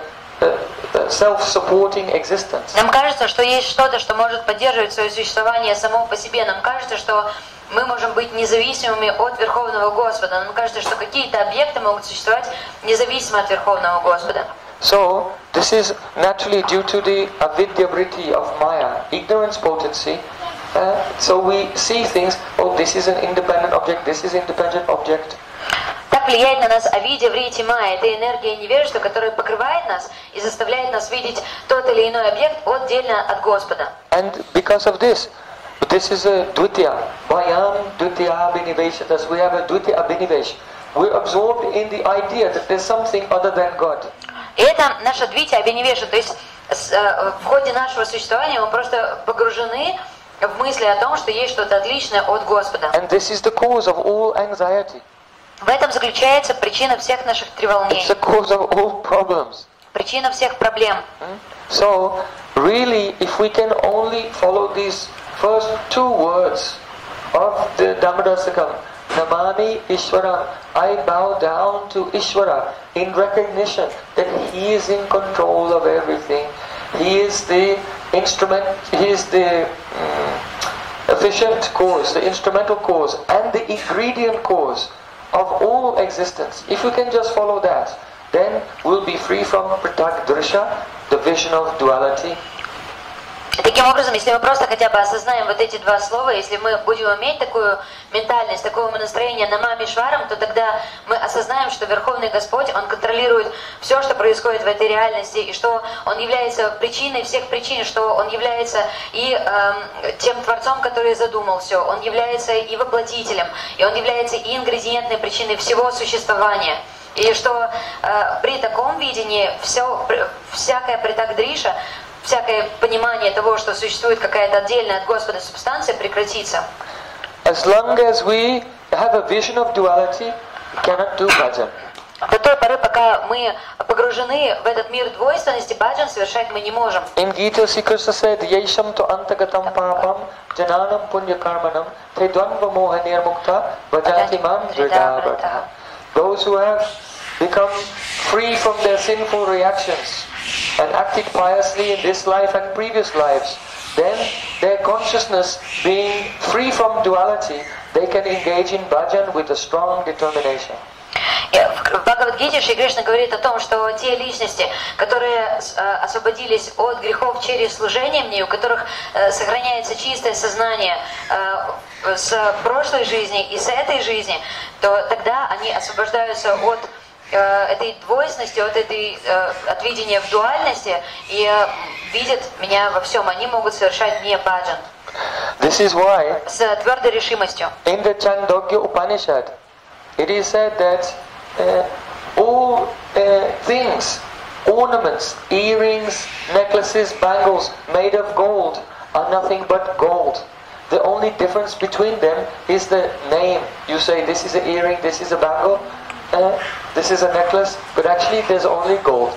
uh, self-supporting existence. Нам кажется, что есть что-то, что может поддерживать свое существование само по себе. Нам кажется, что мы можем быть независимыми от Верховного Господа. Нам кажется, что какие-то объекты могут существовать независимо от Верховного Господа. So, this is naturally due to the avidya-vritti of Maya, ignorance potency. Uh, so we see things, oh, this is an independent object, this is independent object. Так влияет на нас авидья, врити, майя. Это энергия невежества, которая покрывает нас и заставляет нас видеть тот или иной объект отдельно от Господа. And because of this, this is a dvitiya. Vayam dvitiya abhiniveshatas. We have a dvitiya abhinivesh. We're absorbed in the idea that there's something other than God. И это наша двития абинивеша, то есть в ходе нашего существования мы просто погружены в мысли о том, что есть что-то отличное от Господа. And this is the cause of all anxiety. В этом заключается причина всех наших треволнений. It's the cause of all problems. Причина всех проблем. So, really, if we can only follow these first two words of the Dhammadasakam, Namami Ishwaram, I bow down to Ishvara in recognition that He is in control of everything. He is the instrument, He is the um, efficient cause, the instrumental cause, and the ingredient cause of all existence. If we can just follow that, then we'll be free from Pritag Drisha, the vision of duality. Таким образом, если мы просто хотя бы осознаем вот эти два слова, если мы будем иметь такую ментальность, такое настроение намами шварам, то тогда мы осознаем, что Верховный Господь, Он контролирует все, что происходит в этой реальности, и что Он является причиной всех причин, что Он является и э, тем Творцом, который задумал все, Он является и воплотителем, и Он является и ингредиентной причиной всего существования. И что э, при таком видении все, всякая притагдриша, всякое понимание того, что существует какая-то отдельная от Господа субстанция, прекратится. As long as we have a vision of duality, we cannot do bhajan. До той поры, пока мы погружены в этот мир двойственности, баджан совершать мы не можем. In Gita, Sri Krishna said, Yesham to antagatam papam jananam punya karmanam tedvanva moha nirmukta vajati mam dridabhata. Those who have become free from their sinful reactions and acted piously in this life and previous lives, then their consciousness being free from duality, they can engage in bhajan with a strong determination. В Бхагавад-гите Шри Кришна говорит о том, что те личности, которые освободились от грехов через служение мне, у которых сохраняется чистое сознание с прошлой жизни и с этой жизни, то тогда они освобождаются от этой двойственности, от этой от видения в дуальности и видят меня во всем. Они могут совершать не баджан. This is why с твердой решимостью. In the Chandogya Upanishad, it is said that uh, all uh, things, ornaments, earrings, necklaces, bangles made of gold are nothing but gold. The only difference between them is the name. You say this is an earring, this is a bangle, uh, this is a necklace, but actually there's only gold.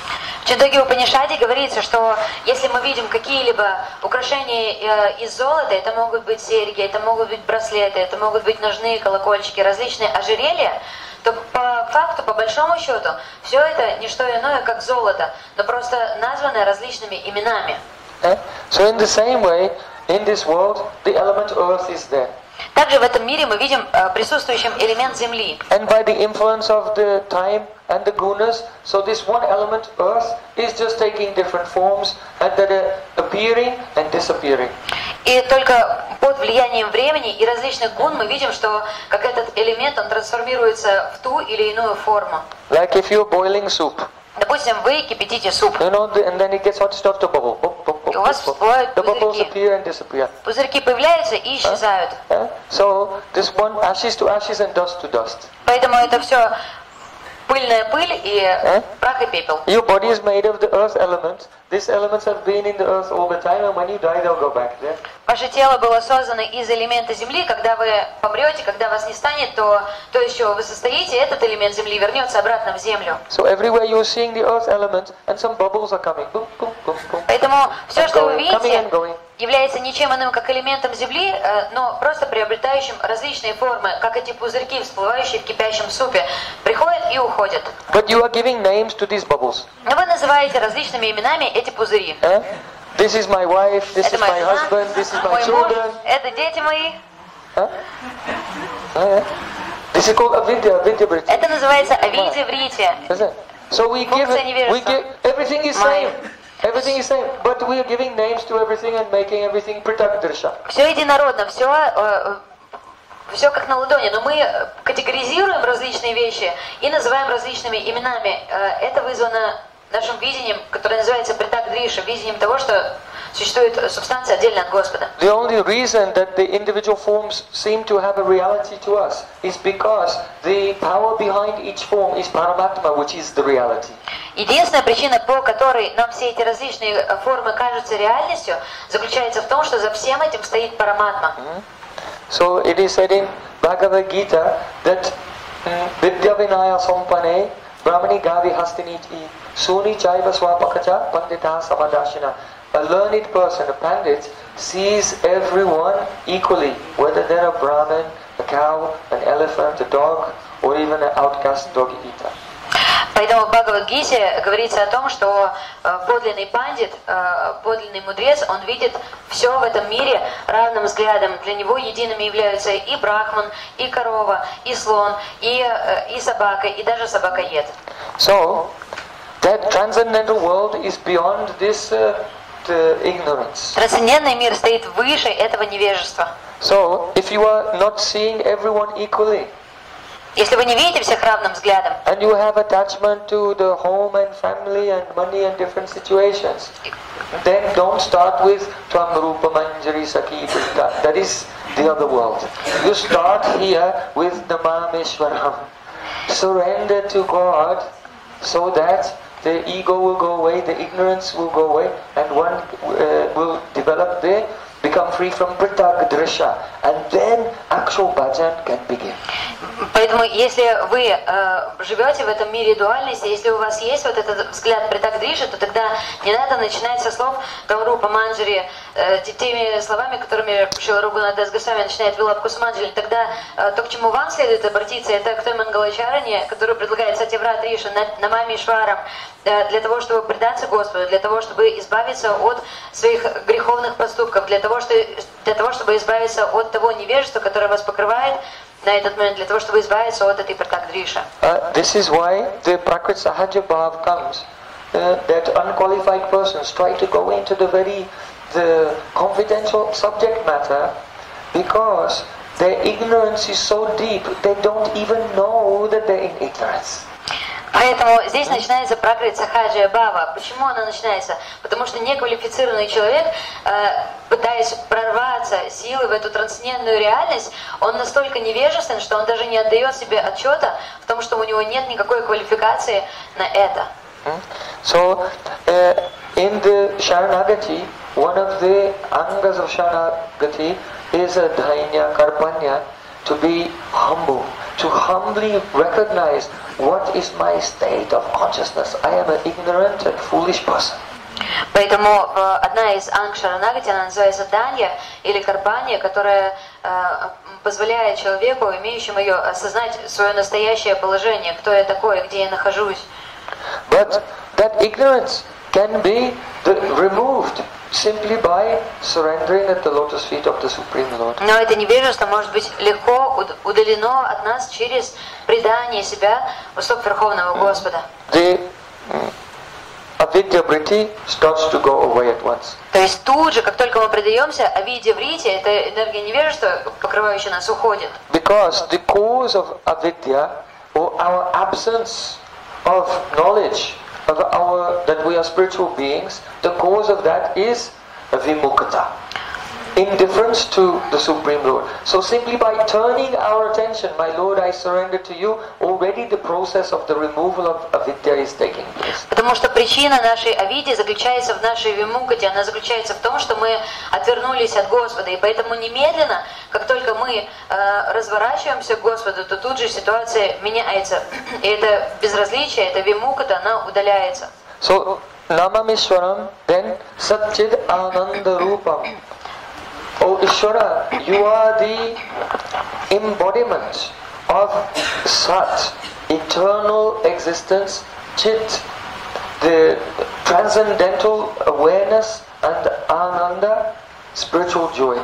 В Чандогья Упанишаде говорится, что если мы видим какие-либо украшения из золота, это могут быть серьги, это могут быть браслеты, это могут быть ножные колокольчики, различные ожерелья, то по факту, по большому счету, все это не что иное, как золото, но просто названо различными именами. Uh, so in the same way, in this world, the element earth is there. Также в этом мире мы видим присутствующим элемент земли. And by the influence of the time and the gunas, so this one element, earth, is just taking different forms and that are appearing and disappearing. И только под влиянием времени и различных гун мы видим, что как этот элемент, он трансформируется в ту или иную форму. Like if you're boiling soup. Допустим, вы кипятите суп. You know, and then it gets hot stuff to bubble. Bub, bub, bub, И у вас всплывают the bubbles пузырьки. appear and disappear. Пузырьки появляются и исчезают. Yeah? So this one, ashes to ashes and dust to dust. Поэтому это все пыльная пыль и прах и пепел. Your body is made of the earth elements. These elements have been in the earth all the time, and when you die, they'll go back there. Ваше тело было создано из элемента земли. Когда вы помрете, когда вас не станет, то то, из чего вы состоите, этот элемент земли вернется обратно в землю. So everywhere you're seeing the earth element, and some bubbles are coming. Boom, boom, boom, boom. Поэтому все, что вы Going, coming видите, and going. является ничем иным, как элементом земли, но просто приобретающим различные формы, как эти пузырьки, всплывающие в кипящем супе, приходят и уходят. But you are giving names to these bubbles. Но вы называете различными именами эти пузыри. Eh? This is my wife, this Это is my моя жена, husband, this is my мой муж, children. это дети мои. Huh? Eh? This is called avidya, avidya vritti. Это называется авидия врития. Is it? So we give, Функция it, we невежества. give, everything is Майя. same. Everything is same, but we are giving names to everything and making everything pritagdarsha. Все единородно, все, э, все как на ладони, но мы категоризируем различные вещи и называем различными именами. Э, это вызвано нашим видением, которое называется притагдриша, видением того, что существует субстанция отдельно от Господа. The only reason that the individual forms seem to have a reality to us is because the power behind each form is Paramatma, which is the reality. Единственная причина, по которой нам все эти различные формы кажутся реальностью, заключается в том, что за всем этим стоит Параматма. So it is said in Bhagavad Gita that Vidya Vinaya Sampane Brahmani Gavi Hastiniti Suni Chaiva Swapakacha Pandita Samadashina. A learned person, a pandit, sees everyone equally, whether they're a Brahmin, a cow, an elephant, a dog, or even an outcast dog eater. Поэтому в Бхагавад-гите говорится о том, что подлинный пандит, подлинный мудрец, он видит все в этом мире равным взглядом. Для него едиными являются и брахман, и корова, и слон, и, и собака, и даже собакоед. So, that transcendental world is beyond this uh, the ignorance. Трансцендентный мир стоит выше этого невежества. So, if you are not seeing everyone equally, Если вы не видите всех равным взглядом, and you have attachment to the home and family and money and different situations, then don't start with Tvam Rupa Manjari Saki Britta. That is the other world. You start here with Namameshwaram. Surrender to God so that the ego will go away, the ignorance will go away, and one uh, will develop there, become free from Pritag Drisha, and then actual bhajan can begin. Поэтому, если вы э, живете в этом мире дуальности, если у вас есть вот этот взгляд Притак Дриши, то тогда не надо начинать со слов Тамрупа Манджари, э, теми словами, которыми Шрила Рагунатдас Госвами начинает Вилапку Саманджали. Тогда э, то, к чему вам следует обратиться, это к той Мангалачаране, который предлагает Сатьяврат Риша, Намами Шварам, э, для того, чтобы предаться Господу, для того, чтобы избавиться от своих греховных поступков, для того, что, для того чтобы избавиться от того невежества, которое вас покрывает, на этот момент, для того, чтобы избавиться от этой Пратак Дриша. Uh, this is why the Prakrit Sahaja Bhav comes. Uh, that unqualified persons try to go into the very the confidential subject matter because their ignorance is so deep, they don't even know that they're in ignorance. Поэтому здесь начинается пракрит сахаджия бхава. Почему она начинается? Потому что неквалифицированный человек, пытаясь прорваться силой в эту трансцендентную реальность, он настолько невежествен, что он даже не отдает себе отчета в том, что у него нет никакой квалификации на это. So, uh, in the Sharanagati, one of the angas of Sharanagati is a dhainya, karpanya, to be humble, to humbly recognize what is my state of consciousness. I am an ignorant and foolish person. Поэтому э, одна из анг Шаранагати, она называется Данья или Карпания, которая э, позволяет человеку, имеющему ее, осознать свое настоящее положение, кто я такой, где я нахожусь. But that ignorance can be the, removed simply by surrendering at the lotus feet of the Supreme Lord. Но это невежество может быть легко удалено от нас через предание себя в стоп Верховного Господа. The avidya vritti starts to go away at once. То есть тут же, как только мы предаемся, авидья врити, эта энергия невежества, покрывающая нас, уходит. Because the cause of avidya, or our absence of knowledge of our that we are spiritual beings, the cause of that is vimukkhata, indifference to the Supreme Lord. So simply by turning our attention, my Lord, I surrender to you, already the process of the removal of avidya is taking place. Потому что причина нашей авидии заключается в нашей вимукхате, она заключается в том, что мы отвернулись от Господа, и поэтому немедленно, как только мы э, разворачиваемся к Господу, то тут же ситуация меняется, и это безразличие, это вимукхата, она удаляется. So Namameshwaram, then Satchid Ananda Rupam. Oh Ishvara, you are the embodiment of Sat, eternal existence, Chit, the transcendental awareness, and Ananda, spiritual joy.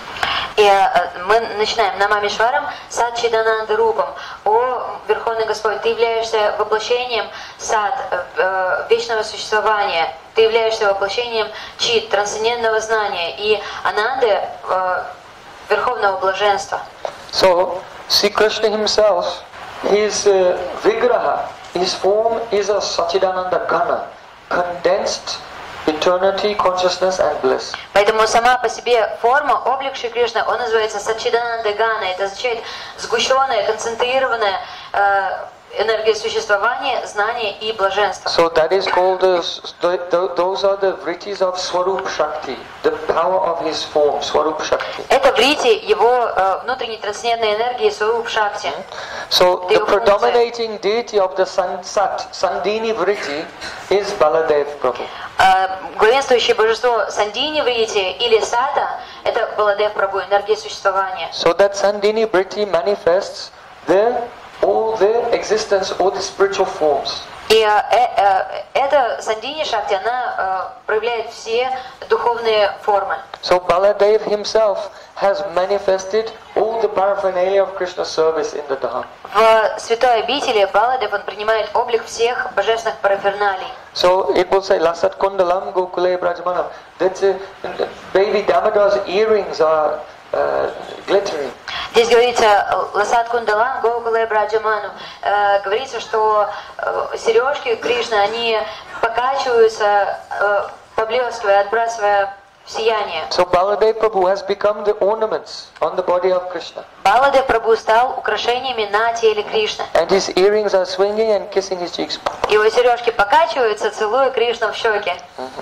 И мы начинаем Намамешварам Сад-Чидананда Рупам. О, Верховный Господь, Ты являешься воплощением Сад, э, вечного существования. Ты являешься воплощением Чит, трансцендентного знания и Ананды, э, Верховного блаженства. So, Sri Krishna himself, his uh, vigraha, his form is a Sachidananda Gana, condensed eternity, consciousness and bliss. Поэтому сама по себе форма, облик Шри Кришны, он называется Сачидананда Гана. Это означает сгущенная, концентрированная э, энергия существования, знания и блаженства. So that is called the, the, those are the vrittis of Swarup Shakti, the power of his form, Swarup Shakti. Это врити его э, внутренней трансцендентной энергии Сваруб Шакти. So the predominating deity of the San, Sat, Sandini Vritti is Baladev Prabhu. Главенствующее божество Сандини Врити или Сата – это Баладев Прабху, энергия существования. So that Sandini Vritti manifests the all the existence all the spiritual forms. И э, э, эта Сандини Шакти, она э, проявляет все духовные формы. So Baladev himself has manifested all the paraphernalia of Krishna's service in the Dham. В святой обители Баладев он принимает облик всех божественных параферналий. So it will say Lasat Kundalam Gokule Brajmanam. That uh, baby Damodar's earrings are uh, glittering. Здесь говорится Ласат Кундалам Гокуле Браджаману. Э, говорится, что э, сережки Кришны, они покачиваются, э, поблескивая, отбрасывая сияние. So Baladev Prabhu has become the ornaments on the body of Krishna. Баладев Прабху стал украшениями на теле Кришны. And his earrings are swinging and kissing his cheeks. Его сережки покачиваются, целуя Кришну в щеки. Mm-hmm.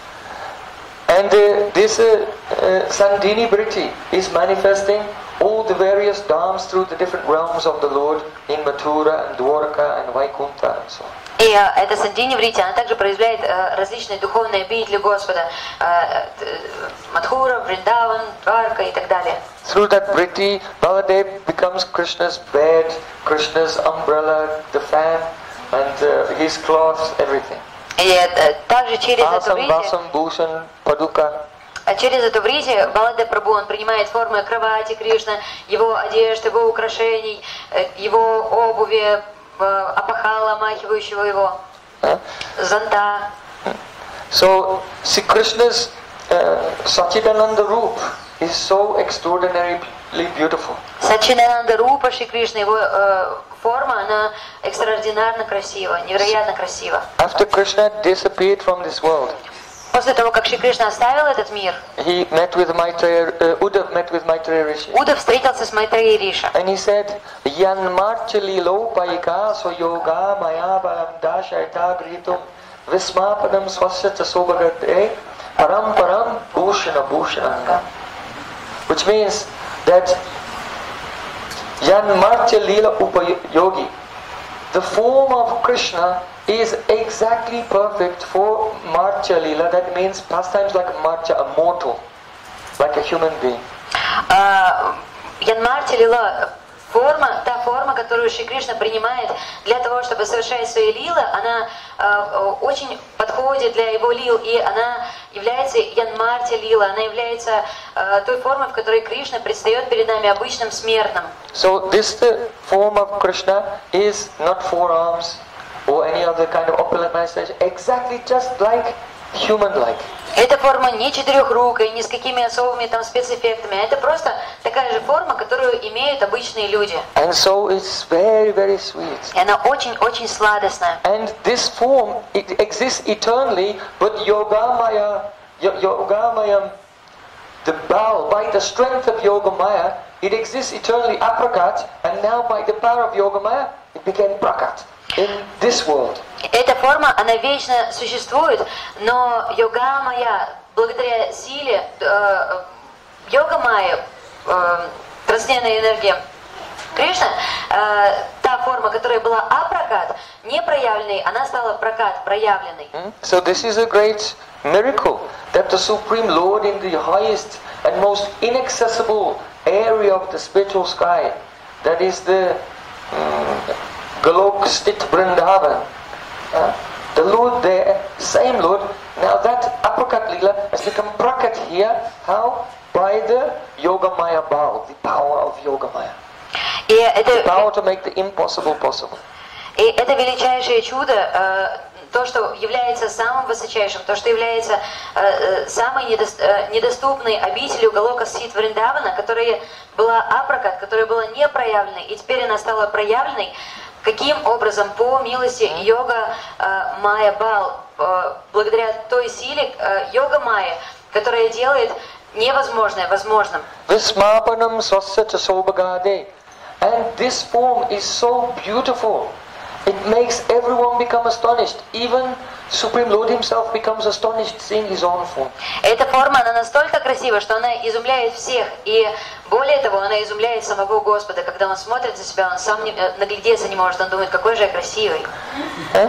And uh, this uh, uh, Sandini Briti is manifesting all the various dhams through the different realms of the Lord in Mathura and Dwarka and Vaikuntha and so on. И э, эта Сандини Врити, она также проявляет э, различные духовные обители Господа. Э, э, Мадхура, Вриндаван, Дварка и так далее. Through that Briti, Baladev becomes Krishna's bed, Krishna's umbrella, the fan, and uh, his cloths, everything. И э, также через эту Asam, Врити, Vasam, Bhushan, Paduka. через эту Врити Баладев Прабху он принимает формы кровати Кришны, его одежд, его украшений, э, его обуви, апахала, омахивающего его, Huh? зонта. So, see, Krishna's uh, Sachidananda Roop is so extraordinarily beautiful. Саччинананда Рупа Шри Кришна, его э, форма, она экстраординарно красива, невероятно красива. After Krishna disappeared from this world, После того, как Шри Кришна оставил этот мир, he met with Maitreya, uh, Uddhav met with Maitreya Rishi. Удав встретился с Майтреей Риша. And he said, Yan marchali lopayika so yoga maya balam dashaita gritum vismapadam swasya chasobhagate param param bhushana bhushananga. Which means that Yan marchali upayogi, the form of Krishna is exactly perfect for Marcha Leela. That means pastimes like Marcha, a mortal, like a human being. Янмарти Лила, форма, та форма, которую Шри Кришна принимает для того, чтобы совершать свои лилы, она э, очень подходит для его лил, и она является Янмарти Лила, она является э, той формой, в которой Кришна предстает перед нами обычным смертным. So this the form of Krishna is not four arms or any other kind of opulent manifestation, exactly just like human-like. Эта форма не четырехрукая, ни с какими особыми там спецэффектами, это просто такая же форма, которую имеют обычные люди. And so it's very, very sweet. И она очень-очень сладостная. And this form, it exists eternally, but Yogamaya, Yogamaya, the bow, by the strength of Yogamaya, it exists eternally aprakat, and now by the power of Yogamaya, it became prakat in this world. Эта форма, она вечно существует, но йога моя, благодаря силе э, йога майя, э, трансцендентная энергия Кришны, э, та форма, которая была апракат, не проявленной, она стала пракат, проявленной. So this is a great miracle that the Supreme Lord in the highest and most inaccessible area of the spiritual sky, that is the um, Golok Sthit Vrindavan, uh, the Lord there, same Lord, now that aprakat lila has become prakat here. How? By the Yogamaya Bhava, the power of Yogamaya. И это, The power to make the impossible possible. и это величайшее чудо, э, то, что является самым высочайшим, то, что является э, самой недос, э, недоступной обителью Галока Сит Вриндавана, которая была апракат, которая была не проявленной, и теперь она стала проявленной. Каким образом? По милости йога э, Майя Бал, э, благодаря той силе э, йога Майя, которая делает невозможное возможным. Vismapanam swasya chasobhagade. And this form is so beautiful. It makes everyone become astonished. Even Supreme Lord himself becomes astonished seeing his own form. Эта форма, она настолько красива, что она изумляет всех. И более того, она изумляет самого Господа. Когда он смотрит за себя, он сам не, наглядеться не может. Он думает, какой же я красивый. Eh?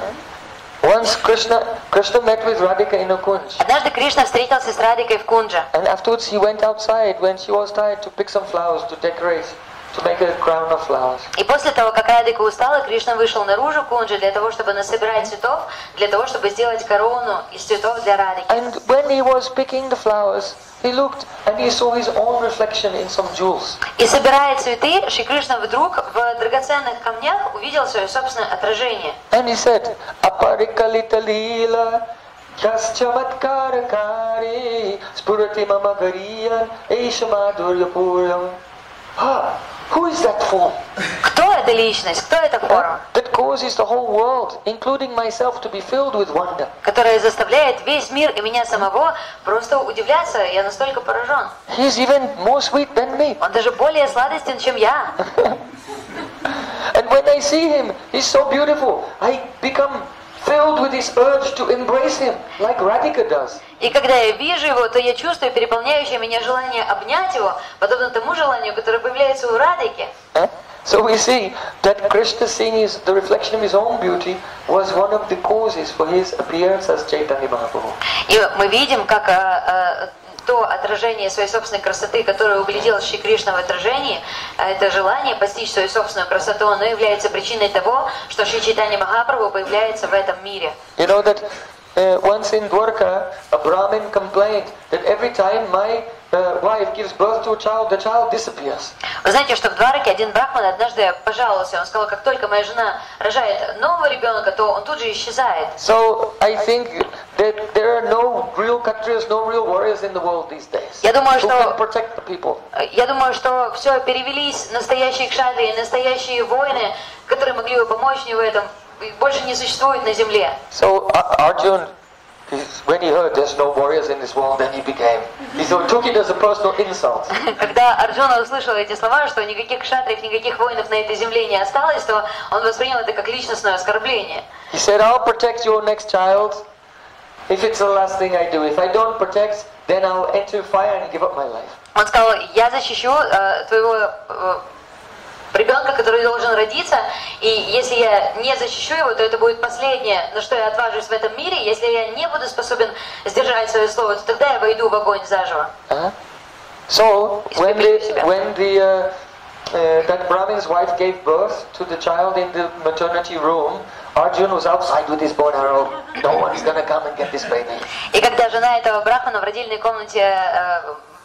Once Krishna, Krishna met with Radhika in a kunj. Однажды Кришна встретился с Радикой в Кунджа. And afterwards he went outside when she was tired to pick some flowers to decorate to make a crown of flowers. И после того, как Радика устала, Кришна вышел наружу Кунджи для того, чтобы насобирать цветов, для того, чтобы сделать корону из цветов для Радики. And when he was picking the flowers, he looked and he saw his own reflection in some jewels. И собирая цветы, Шри Кришна вдруг в драгоценных камнях увидел свое собственное отражение. And he said, Aparikalita lila jas chamatkar-kari spurati mama gariyan esha madhurya puram. Ah, who is that form? Кто эта личность? Кто эта форма? That causes the whole world, including myself, to be filled with wonder. Которая заставляет весь мир и меня самого просто удивляться. Я настолько поражен. He's even more sweet than me. Он даже более сладостен, чем я. And when I see him, he's so beautiful. I become filled with this urge to embrace him, like Radhika does. И когда я вижу его, то я чувствую переполняющее меня желание обнять его, подобно тому желанию, которое появляется у Радхики. Huh? So we see that Krishna, seeing his, the reflection of his own beauty, was one of the causes for his appearance as Chaitanya Mahaprabhu. И мы видим, как а, а, то отражение своей собственной красоты, которое углядел Шри Кришна в отражении, это желание постичь свою собственную красоту, оно является причиной того, что Шри Чайтанья Махапрабху появляется в этом мире. You know that uh, once in Dwarka, a Brahmin complained that every time my uh, wife gives birth to a child, the child disappears. Вы знаете, что в Двараке один брахман однажды пожаловался, он сказал, как только моя жена рожает нового ребенка, то он тут же исчезает. So I think that there are no real Kshatriyas, no real warriors in the world these days. Я думаю, who что can protect the people. Я думаю, что все перевелись настоящие кшатрии, настоящие воины, которые могли бы помочь мне в этом, больше не существует на земле. So uh, Arjun, when he heard there's no warriors in this world, then he became. He took it as a personal insult. Когда Арджуна услышал эти слова, что никаких кшатриев, никаких воинов на этой земле не осталось, то он воспринял это как личностное оскорбление. He said, "I'll protect your next child if it's the last thing I do. If I don't protect, then I'll enter fire and give up my life." Он сказал, я защищу э, твоего э, ребенка, который должен родиться, и если я не защищу его, то это будет последнее, на что я отважусь в этом мире. Если я не буду способен сдержать свое слово, то тогда я войду в огонь заживо. Uh-huh. So when the when the uh, uh, that Brahmin's wife gave birth to the child in the maternity room, Arjun was outside with his bow and arrow. No one is gonna come and get this baby. И когда жена этого брахмана в родильной комнате э,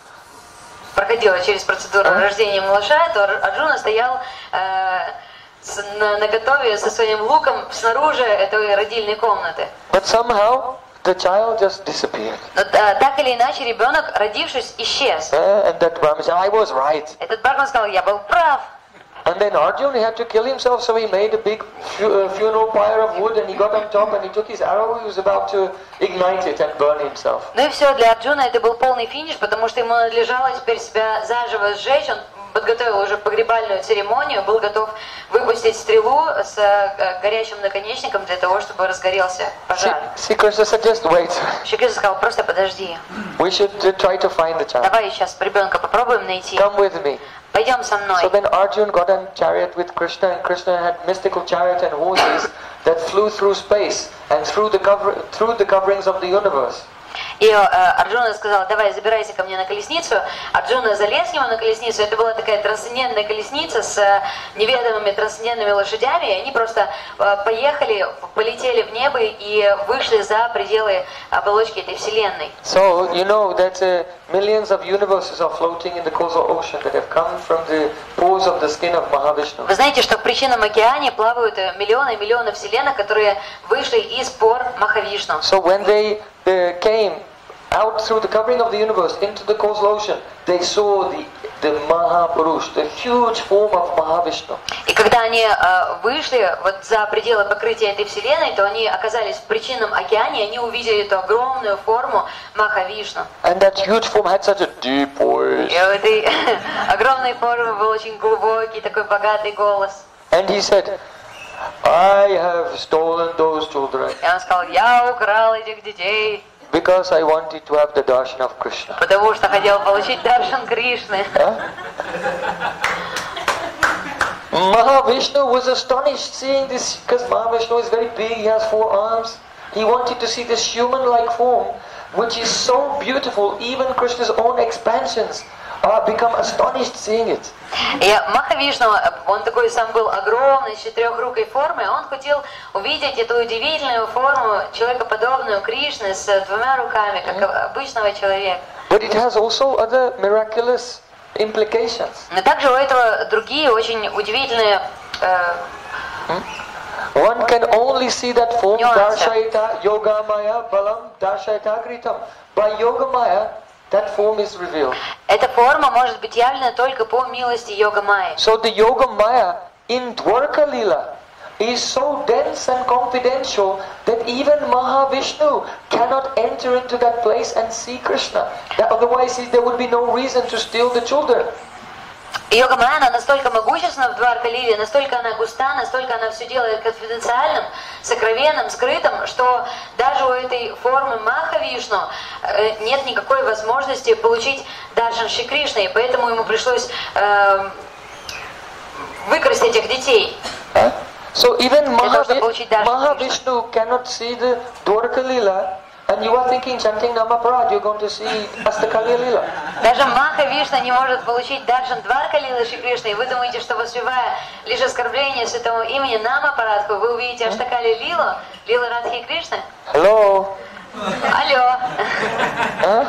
проходила через процедуру а? рождения малыша, то Арджуна стоял э, с, на, на готове со своим луком снаружи этой родильной комнаты. But somehow the child just disappeared. Но да, так или иначе ребенок, родившись, исчез. Uh, and that Brahmin said, "I was right." Этот брахман сказал, я был прав. And then Arjun, he had to kill himself, so he made a big fu uh, funeral pyre of wood, and he got on top, and he took his arrow, he was about to ignite it and burn himself. Ну и все, для Арджуна это был полный финиш, потому что ему надлежало теперь себя заживо сжечь. Он подготовил уже погребальную церемонию, был готов выпустить стрелу с э, горячим наконечником для того, чтобы разгорелся пожар. Shri Krishna said, "Just wait. Шри Кришна сказал, просто подожди. We should uh, try to find the child. Давай сейчас ребенка попробуем найти. Come with me." Пойдем со мной. So then Arjun got on chariot with Krishna, and Krishna had mystical chariot and horses that flew through space and through the cover through the coverings of the universe. И э, Арджуна сказал, давай, забирайся ко мне на колесницу. Арджуна залез к нему на колесницу. Это была такая трансцендентная колесница с э, неведомыми трансцендентными лошадями. И они просто э, поехали, полетели в небо и вышли за пределы оболочки этой вселенной. So you know that uh, millions of universes are floating in the causal ocean that have come from the pores of the skin of Mahavishnu. Вы знаете, что в причинном океане плавают миллионы и миллионы вселенных, которые вышли из пор Махавишну. So when they uh, came out through the covering of the universe into the causal ocean, they saw the the Mahapurush, the huge form of Mahavishnu. И когда они э, вышли вот за пределы покрытия этой вселенной, то они оказались в причинном океане, и они увидели эту огромную форму Махавишну. And that huge form had such a deep voice. И у этой огромной формы был очень глубокий, такой богатый голос. And he said, "I have stolen those children." И он сказал, я украл этих детей. Because I wanted to have the darshan of Krishna. Потому что хотел получить даршан Кришны. Huh? Mahavishnu was astonished seeing this, because Mahavishnu is very big, he has four arms. He wanted to see this human-like form, which is so beautiful, even Krishna's own expansions uh, become astonished seeing it. И Махавишну, он такой сам был огромный, с четырехрукой формой, он хотел увидеть эту удивительную форму, человекоподобную Кришны с двумя руками, как обычного человека. But it has also other miraculous implications. Но также у этого другие очень удивительные э, One can only see that form, Nuance. Darshayita, Yogamaya, Balam, Darshayita, Gritam. By Yogamaya, that form is revealed. эта форма может быть явлена только по милости Йога Майи. So the Yogamaya in Dwarka Lila is so dense and confidential that even Mahavishnu cannot enter into that place and see Krishna. That otherwise there would be no reason to steal the children. Йога Майя, она настолько могущественна в Дварка-Лиле, настолько она густа, настолько она все делает конфиденциальным, сокровенным, скрытым, что даже у этой формы Махавишну э, нет никакой возможности получить даршан Шри Кришны, и поэтому ему пришлось э, выкрасть этих детей. Huh? So even того, чтобы Mahavi- получить даршан Mahavishnu cannot see the Dwarka Lila, and you are thinking chanting Namaparad, you're going to see Astakali Lila. Даже Махавишна не может получить даршан Дварка-Лилы Шри Кришны, и вы думаете, что воспевая лишь оскорбление святому имени Намапарадху, вы увидите Аштакали Лилу, Лилу Радхи Кришны? Hello? Алло! Huh?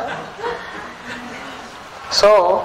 So,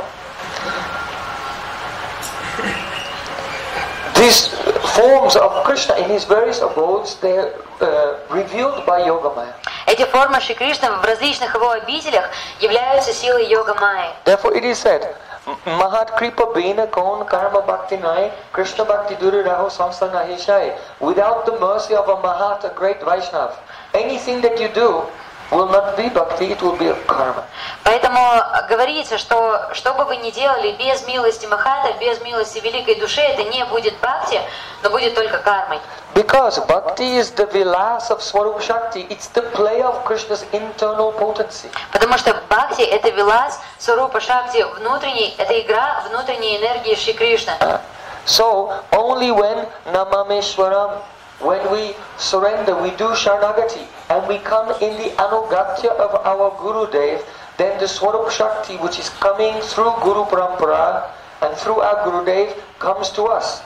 these forms of Krishna in his various abodes, they are uh, revealed by Yogamaya. Эти формы Шри Кришны в различных его обителях являются силой Йога Майи. Therefore it is said, Mahat Kripa Bina Kon Karma Bhakti Nai Krishna Bhakti Duru Raho Samsa Nahi Shai. Without the mercy of a Mahat, a great Vaishnav, anything that you do will not be bhakti, it will be a karma. Поэтому говорится, что что бы вы ни делали без милости Махата, без милости великой души, это не будет бхакти, но будет только кармой. Because bhakti is the vilas of Swarup Shakti, it's the play of Krishna's internal potency. Потому что бхакти — это вилас Сварупа Шакти внутренний, это игра внутренней энергии Шри Кришны. Uh, so, only when Namameshwaram, when we surrender, we do Sharanagati, and we come in the anugatya of our Gurudev, then the Swarup Shakti, which is coming through Guru Parampara and through our Gurudev, comes to us.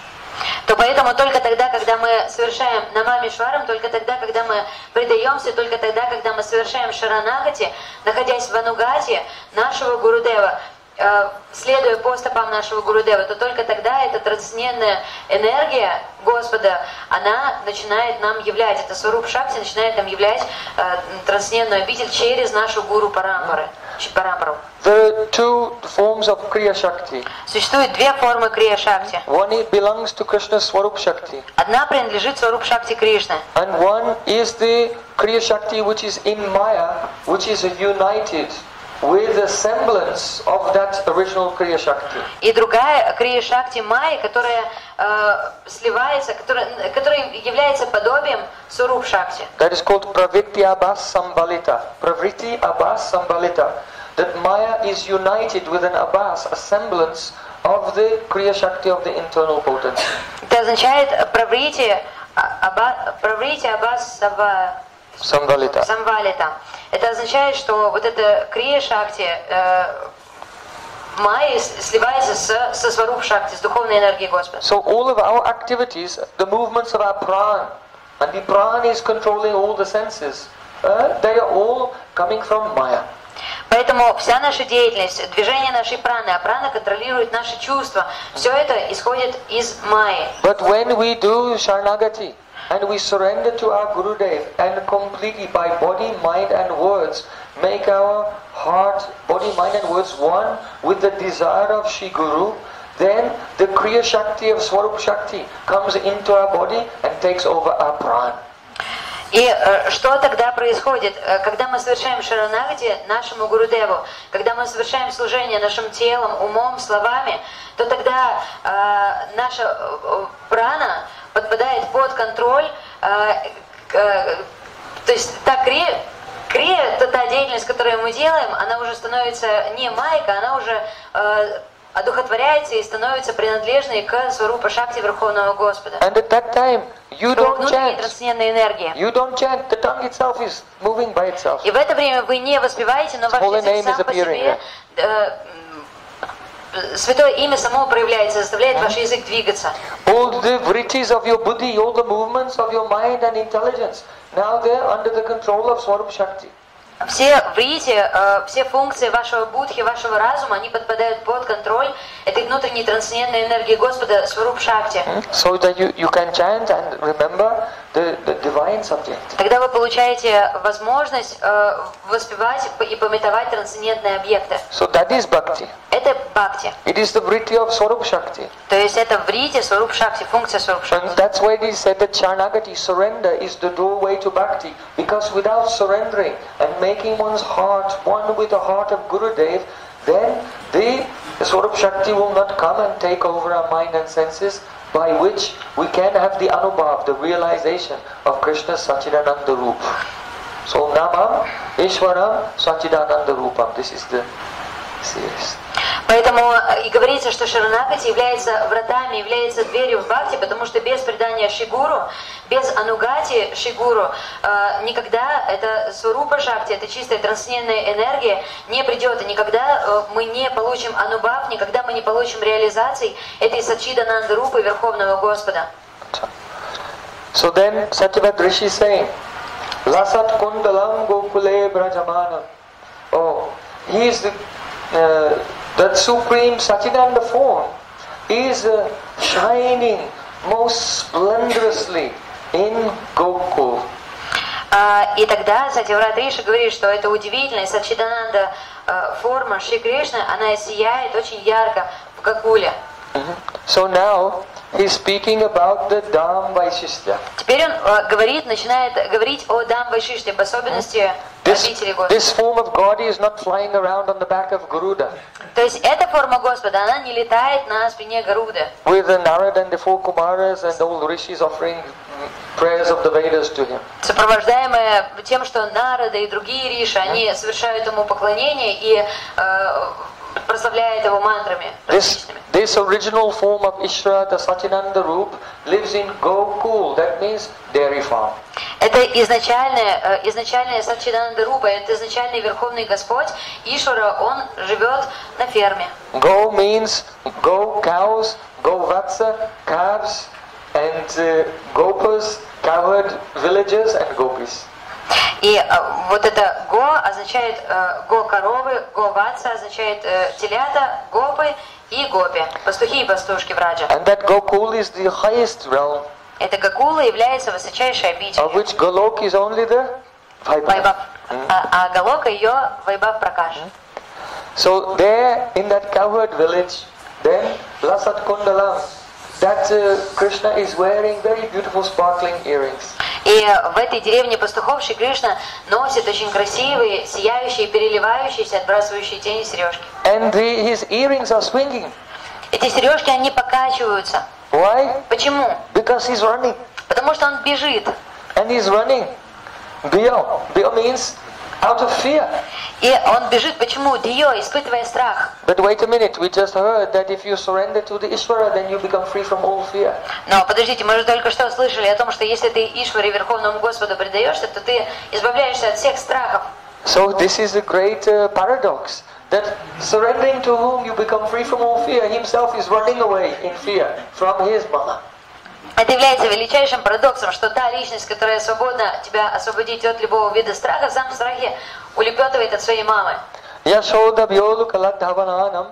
То поэтому только тогда, когда мы совершаем Намамишварам, только тогда, когда мы предаемся, только тогда, когда мы совершаем Шаранагати, находясь в Анугате нашего Гурудева, э, следуя по стопам нашего Гурудева, то только тогда эта трансцендентная энергия Господа, она начинает нам являть, это Сваруп Шакти начинает нам являть э, трансцендентную обитель через нашу Гуру Парампару. Парампару. There are two forms of Kriya Shakti. Существует две формы Крия Шакти. One it belongs to Krishna's Swarup Shakti, Одна принадлежит Сваруп Шакти Кришны. and one is the Kriya Shakti which is in Maya, which is united with the semblance of that original Kriya Shakti. И другая Крия Шакти Майи, которая э, сливается, которая, которая является подобием Суруп Шакти. That is called Pravritti Abhas Sambalita. Pravritti Abhas Sambalita. That Maya is united with an Abhas, a semblance of the Kriya Shakti of the internal potency. Это означает Праврити Праврити Абас Sambalita. Самвалита. Это означает, что вот эта Крия Шакти э, Майи сливается с, со Сваруп Шакти, с духовной энергией Господа. So all of our activities, the movements of our pran, and the pran is controlling all the senses, uh, they are all coming from Maya. Поэтому вся наша деятельность, движение нашей праны, а прана контролирует наши чувства, все это исходит из Майи. But when we do Sharanagati, and we surrender to our Gurudev, and completely by body, mind and words, make our heart, body, mind and words one with the desire of Shri Guru, then the Kriya Shakti of Swarup Shakti comes into our body and takes over our pran. И э, что тогда происходит, э, когда мы совершаем шаранагати нашему Гурудеву, когда мы совершаем служение нашим телом, умом, словами, то тогда э, наша э, прана подпадает под контроль, э, э, то есть та крия, крия, это та деятельность, которую мы делаем, она уже становится не майка, она уже э, одухотворяется и становится принадлежной к Сварупа Шакти Верховного Господа. And at that time, you don't Внутренней chant. трансцендентной энергии. You don't chant. The tongue itself is moving by itself. И в это время вы не воспеваете, но ваш Holy язык name сам is по appearing себе э, Святое имя само проявляется, заставляет ваш язык двигаться. All the vrittis of your buddhi, all the movements of your mind and intelligence, now they're under the control of Swarup Shakti. Все врити, все функции вашего будхи, вашего разума, они подпадают под контроль этой внутренней трансцендентной энергии Господа Сваруп Шакти. So that you, you can chant and remember the, the divine subject. Тогда вы получаете возможность э, воспевать и памятовать трансцендентные объекты. So that is bhakti. Это бхакти. It is the vritti of Swarup Shakti. То есть это врити Сваруп Шакти, функция Сваруп Шакти. And that's why it is said that Charnagati, surrender, is the doorway to bhakti. Because without surrendering and making one's heart one with the heart of Gurudev, then the Swarup Shakti will not come and take over our mind and senses, by which we can have the anubhav, the realization of Krishna's Sachidananda Roop. So Namam Ishwaram Sachidananda Roopam. This is the series. Поэтому и говорится, что Шаранагати является вратами, является дверью в бхакти, потому что без предания Шигуру, без анугати Шигуру, э, никогда это Сварупа Шакти, это чистая трансцендентная энергия не придет, и никогда э, мы не получим анубхав, никогда мы не получим реализаций этой Сачидананда Рупы Верховного Господа. So then Satyavad Rishi is saying, Lasat Kundalam Gokule Brajamanam. Oh, he is the uh, that supreme Sachidananda form is uh, shining most splendorously in Gokul. Uh, и тогда Сатьяврат Риши говорит, что это удивительная Сачидананда uh, форма Шри Кришны, она сияет очень ярко в Гокуле. Mm-hmm. So now he's speaking about the Dham Vaishistya. Теперь он uh, говорит, начинает говорить о Dham Vaishishте, об особенности обители Господа. This form of God is not flying around on the back of Garuda. То есть эта форма Господа, она не летает на спине Гаруда. With the Narad and the four Kumaras and all the rishis offering prayers of the Vedas to him. Сопровождаемая тем, что Нарада и другие риши, они совершают ему поклонение и э, прославляют его мантрами различными. This, this original form of Ishvara, the Sachidananda Roop, lives in Gokul. That means dairy farm. Это изначальная, изначальная Сачидананда Рупа, это изначальный Верховный Господь. Ишвара, он живет на ферме. Go means go cows, go vatsa, calves, and uh, gopas, cowherd villages and gopis. И uh, вот это го означает uh, го коровы, го ватса означает uh, телята, гопы и гопи, пастухи и пастушки в Раджа. And that Gokul is the highest realm. Это Гокула является высочайшей обителью. Of which Golok is only the Вайбав. А, а Галока ее Вайбав Пракаш. So there in that cowherd village, then Lasat Kundalam, that uh, Krishna is wearing very beautiful sparkling earrings. И в этой деревне пастухов Шри Кришна носит очень красивые, сияющие, переливающиеся, отбрасывающие тени сережки. And the, his earrings are swinging. Эти сережки, они покачиваются. Why? Почему? Because he's running. Потому что он бежит. And he's running. Diyo. Diyo means out of fear. И он бежит, почему? Дио, испытывая страх. But wait a minute, we just heard that if you surrender to the Ishvara, then you become free from all fear. Но подождите, мы же только что слышали о том, что если ты Ишваре, Верховному Господу предаешься, то ты избавляешься от всех страхов. So this is a great uh, paradox. That surrendering to whom you become free from all fear, himself is running away in fear from his mother. Это является величайшим парадоксом, что та личность, которая свободна тебя освободить от любого вида страха, сам в страхе улепетывает от своей мамы. Yashoda Vyolu Kaladhavananam.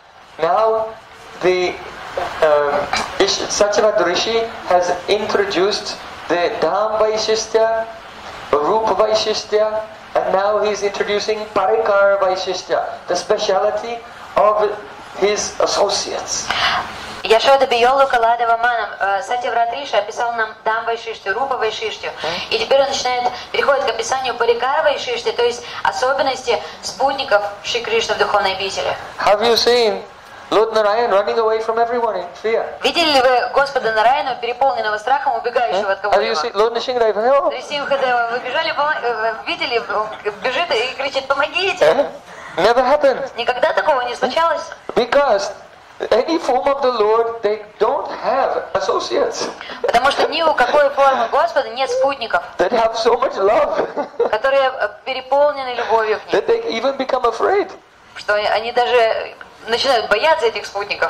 Now the um, Satyavad Rishi has introduced the Dham Vaishistya, Rupa Vaishistya, and now he is introducing Parikara Vaishistya, the speciality of his associates. Яшода Биолу Каладава Манам, Сатьяврат Риша описал нам Дам Вайшиштю, Рупа Вайшиштю. И теперь он начинает, переходит к описанию Парикара Вайшишти, то есть особенности спутников Шри Кришны в духовной обители. Have you seen Lord Narayan running away from everyone in fear? Видели ли вы Господа Нараяну, переполненного страхом, убегающего от Have you кого-либо? seen Lord Nishingadeva? Help! Рисимхадева, вы бежали, видели, бежит и кричит: помогите! Never happened. Никогда такого не случалось. Because any form of the Lord, they don't have associates. Потому что ни у какой формы Господа нет спутников, That have so much love которые переполнены любовью к ним, that they even become afraid. что они даже начинают бояться этих спутников.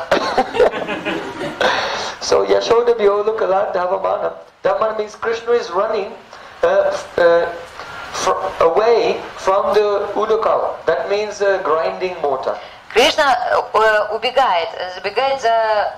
So Yashoda Vyolukala Dhavamana. Dhamana means Krishna is running uh, uh, fr- away from the Udakal. That means a grinding mortar. Кришна э, убегает, забегает за,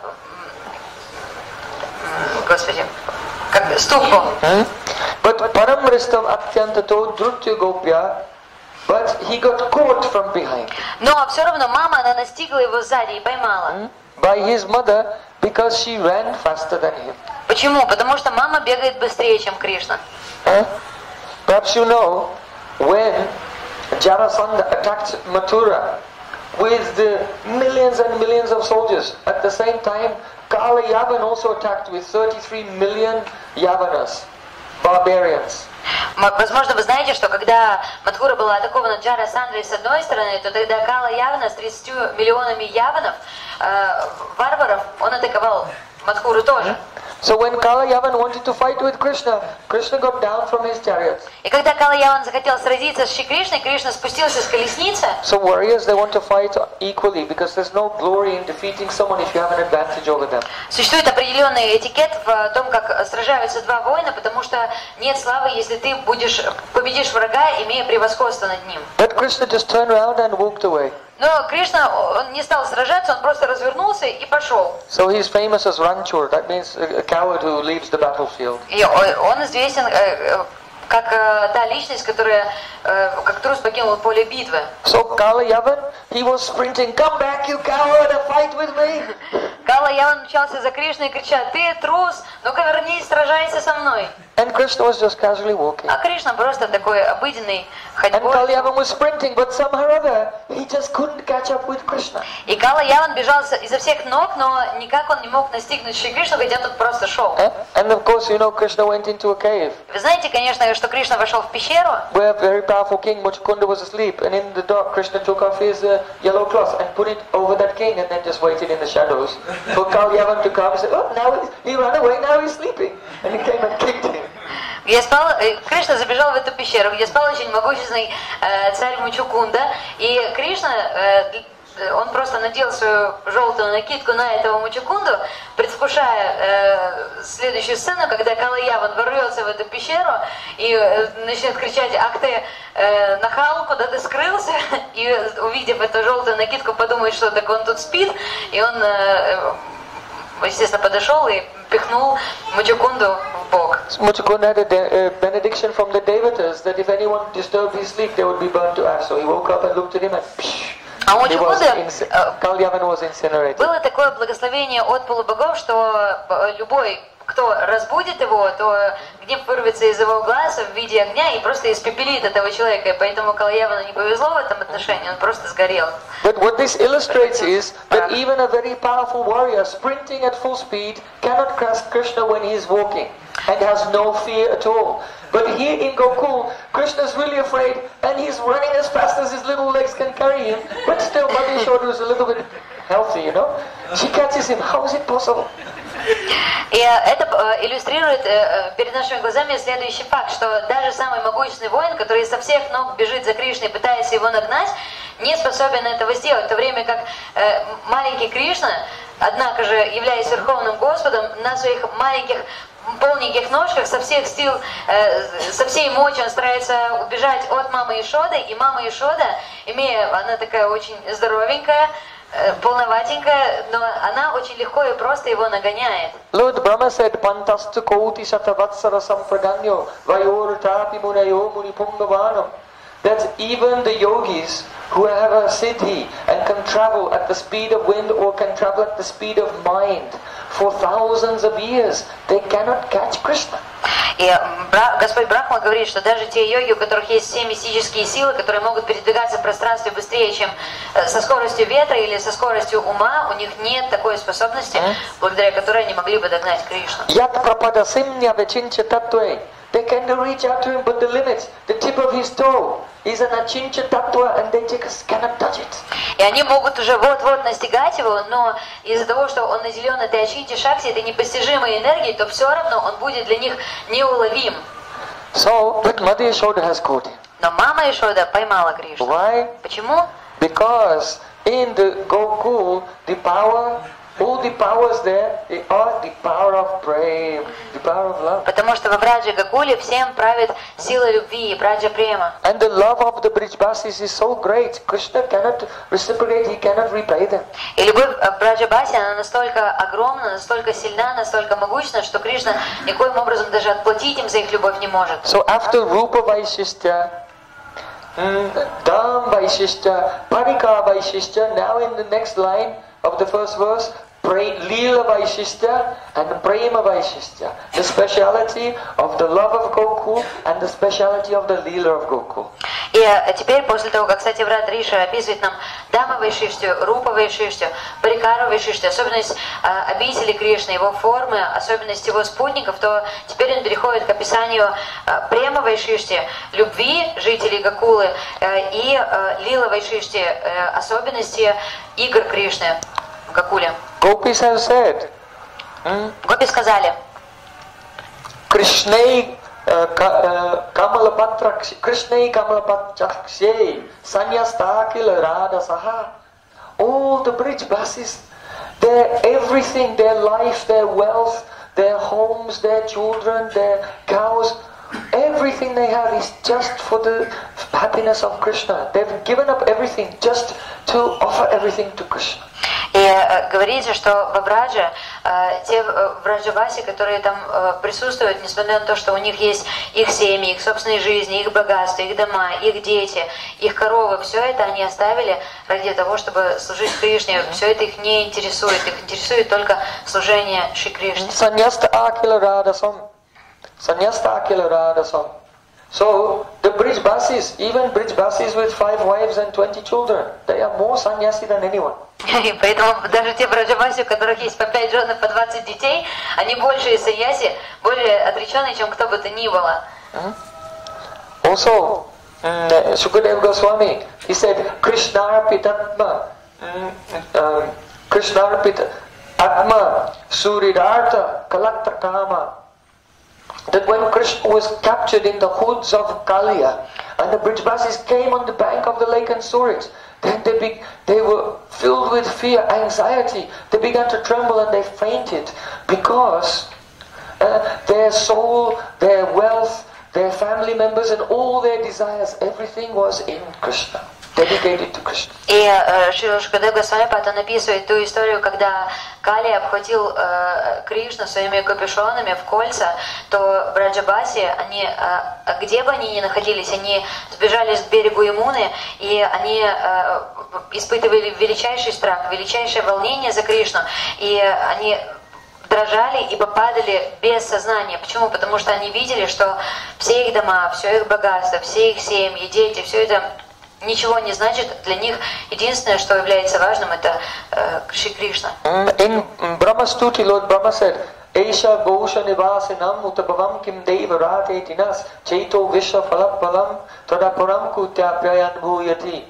господи, как ступку. Hmm? But Paramristam Atyantato Drutya Gopya, but he got caught from behind. Но все равно мама, она настигла его сзади и поймала. Hmm? By his mother, because she ran faster than him. Почему? Потому что мама бегает быстрее, чем Кришна. Huh? Perhaps you know, when Jarasandha attacked Mathura with the millions and millions of soldiers, at the same time Kala Yavan also attacked with thirty-three million Yavanas, barbarians. Возможно, вы знаете, что когда Мадхура была атакована Джарасандрой с одной стороны, то тогда Кала Явана с тридцатью миллионами яванов, э, варваров, он атаковал Мадхуру тоже. So when Kala Yavan wanted to fight with Krishna, Krishna got down from his chariot. И когда Кала Яван захотел сразиться с Шри Кришной, Кришна спустился с колесницы. So warriors, they want to fight equally because there's no glory in defeating someone if you have an advantage over them. Существует определенный этикет в том, как сражаются два воина, потому что нет славы, если ты будешь победишь врага, имея превосходство над ним. But Krishna just turned around and walked away. Но Кришна, он не стал сражаться, он просто развернулся и пошел. So he's famous as Ranchur. That means a coward who leaves the battlefield. И он известен как та личность, которая как трус покинул поле битвы. So Kala Yavan, he was sprinting, come back you coward and fight with me. Кала Яван мчался за Кришной и кричал: ты трус, ну-ка вернись, сражайся со мной. And Krishna was just casually walking. А Кришна просто такой обыденный And ходьбой. Kala Yavan was sprinting, but somehow or other, he just couldn't catch up with Krishna. И Кала Яван бежал изо всех ног, но никак он не мог настигнуть Шри Кришну, хотя тут просто шел. And of course, you know, Krishna went into a cave Вы знаете, конечно, что Кришна вошел в пещеру, where a very powerful king Muchukunda was asleep, and in the dark Krishna took off his uh, yellow cloth and put it over that king, and then just waited in the shadows for Kala Yavan to come and say, oh, now he's, he ran away, now he's sleeping. And he came and kicked him. где спал, Кришна забежал в эту пещеру, где спал очень могущественный э, царь Мучукунда, и Кришна, э, он просто надел свою желтую накидку на этого Мучукунду, предвкушая э, следующую сцену, когда Кала Яван ворвется в эту пещеру и э, начнет кричать: ах ты, э, нахал, куда ты скрылся? И увидев эту желтую накидку, подумает, что так он тут спит, и он, э, естественно, подошел и пихнул Мучукунду в бок. Muchukunda had a de- uh, benediction from the Devatas that if anyone disturbed his sleep, they would be burnt to ash. So he woke up and looked at him and psh, А у he was Мучукунды inc- Kala Yavan was incinerated. было такое благословение от полубогов, что любой, кто разбудит его, то гнев вырвется из его глаз в виде огня и просто испепелит этого человека. И поэтому Кала Явану не повезло в этом отношении, он просто сгорел. But what this illustrates is that even a very powerful warrior sprinting at full speed cannot cross Krishna when he is walking and has no fear at all. But here in Gokul, Krishna is really afraid and he's running as fast as his little legs can carry him. But still, Mother Yashoda is a little bit healthy, you know. She catches him. How is it possible? И это иллюстрирует перед нашими глазами следующий факт, что даже самый могущественный воин, который со всех ног бежит за Кришной, пытаясь его нагнать, не способен этого сделать, в то время как маленький Кришна, однако же, являясь Верховным Господом, на своих маленьких полненьких ножках со всех сил, со всей мочи он старается убежать от мамы Яшоды, и мама Яшода, имея, она такая очень здоровенькая, полноватенькая, но она очень легко и просто его нагоняет. Lord Brahma said, Pantastu koti satavatsara sampraganyo vayor tapi munayo munipumbavanam. That even the yogis who have a siddhi and can travel at the speed of wind or can travel at the speed of mind for thousands of years, they cannot catch Krishna. И Господь Брахма говорит, что даже те йоги, у которых есть все мистические силы, которые могут передвигаться в пространстве быстрее, чем со скоростью ветра или со скоростью ума, у них нет такой способности, благодаря которой они могли бы догнать Кришну. They can reach out to him, but the limits, the tip of his toe is an achincha tattva, and they just cannot touch it. И они могут уже вот-вот настигать его, но из-за того, что он наделен этой ачинчи шакти, этой непостижимой энергией, то все равно он будет для них неуловим. So, but Mother Yashoda has caught him. Но мама Яшода поймала Кришну. Why? Почему? Because in the Gokul, the power, all the powers there, they are the power of prema, the power of love. Потому что во Браджа Гакуле всем правит сила любви, Браджа Према. And the love of the Brijbasis is so great, Krishna cannot reciprocate, he cannot repay them. И любовь к Браджа Баси, она настолько огромна, настолько сильна, настолько могущественна, что Кришна никоим образом даже отплатить им за их любовь не может. So after Rupa Vaishistya, mm, Dham Vaishistya, Parika Vaishistya, now in the next line of the first verse, Leela Vaishistya and Prema Vaishistya. The speciality of the love of Gokul and the speciality of the Leela of Gokul. И теперь, после того, как Сатьяврат Риша описывает нам Дама Вайшиштю, Рупа Вайшиштю, Парикара Вайшиштю, особенность э, обители Кришны, его формы, особенность его спутников, то теперь он переходит к описанию э, Према Вайшишти, любви жителей Гакулы э, и э, Лила Вайшишти, э, особенности игр Кришны в Гакуле. Gopis have said, hmm? Гопи сказали, Krishnai Kamalapatra Krishnai Kamalapatrakshay Sanyastakila Radha Saha. All the Brijbasis, their everything, their life, their wealth, their homes, their children, their cows, everything they have is just for the happiness of Krishna. They've given up everything just to offer everything to Krishna. И э, говорится, что в Брадже, э, те э, Браджаваси, которые там э, присутствуют, несмотря на то, что у них есть их семьи, их собственные жизни, их богатства, их дома, их дети, их коровы, все это они оставили ради того, чтобы служить Кришне. Все это их не интересует, их интересует только служение Шри Кришне. Sannyasta akila radasam. Sannyasta akila radasam. So the Brijbasis, even Brijbasis with five wives and twenty children, they are more sannyasi than anyone. И поэтому даже те Браджаваси, у которых есть по пять жен и по двадцать детей, они больше саньяси, более отреченные, чем кто бы то ни было. Also, um, Shukadeva Goswami, he said, Krishnarpitatma, um, um, Krishnarpit Atma Suridartha Kalakta Kama. That when Krishna was captured in the hoods of Kaliya and the Brijbasis came on the bank of the lake and saw it, then they, be, they were filled with fear, anxiety. They began to tremble and they fainted because uh, their soul, their wealth, their family members and all their desires, everything was in Krishna. Dedicated to Krishna. И Шрила Шукадев Госвами потом описывает ту историю, когда Кали обхватил э, Кришну своими капюшонами в кольца, то Браджабаси, они, э, где бы они ни находились, они сбежались к берегу Ямуны, и они э, испытывали величайший страх, величайшее волнение за Кришну, и они дрожали и попадали без сознания. Почему? Потому что они видели, что все их дома, все их богатство, все их семьи, дети, все это ничего не значит для них. Единственное, что является важным, это э, Шри Кришна. In Brahma Stuti, Lord Brahma said, Esha Gosha Nivasinam Utabhavam Kim Deva Rate Tinas Chaito Visha Falappalam Tadaparam Kutya Prayan Bhuyati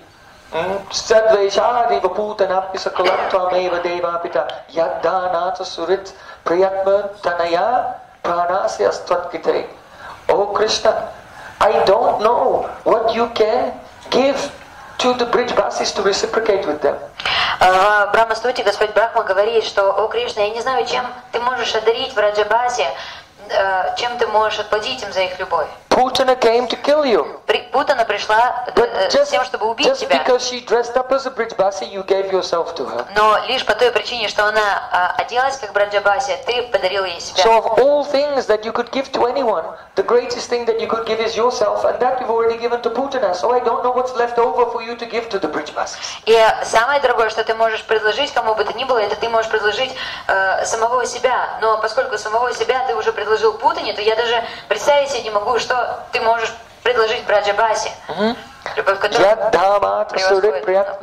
Sadvaishadi Vaputanappi Sakalam Tvameva Deva Pita Yaddanata Surit Priyatma Tanaya Pranasya Stvatkite. Oh Krishna, I don't know what you can give to the Brijbasis to reciprocate with them. В Брахма-стути Господь Брахма говорит, что, о Кришна, я не знаю, чем ты можешь одарить Браджабасе, чем ты можешь отплатить им за их любовь. Putana came to kill you. Путана пришла с тем, чтобы убить just тебя. Because she dressed up as a Brijbasi, you gave yourself to her. Но лишь по той причине, что она оделась как Браджабаси, ты подарил ей себя. So of all things that you could give to anyone, the greatest thing that you could give is yourself, and that you've already given to Putana. So I don't know what's left over for you to give to the Brijbasis. И самое дорогое, что ты можешь предложить кому бы то ни было, это ты можешь предложить э, самого себя. Но поскольку самого себя ты уже предложил Путане, то я даже представить себе не могу, что ты можешь предложить Браджабаси. Любовь, которая превосходит.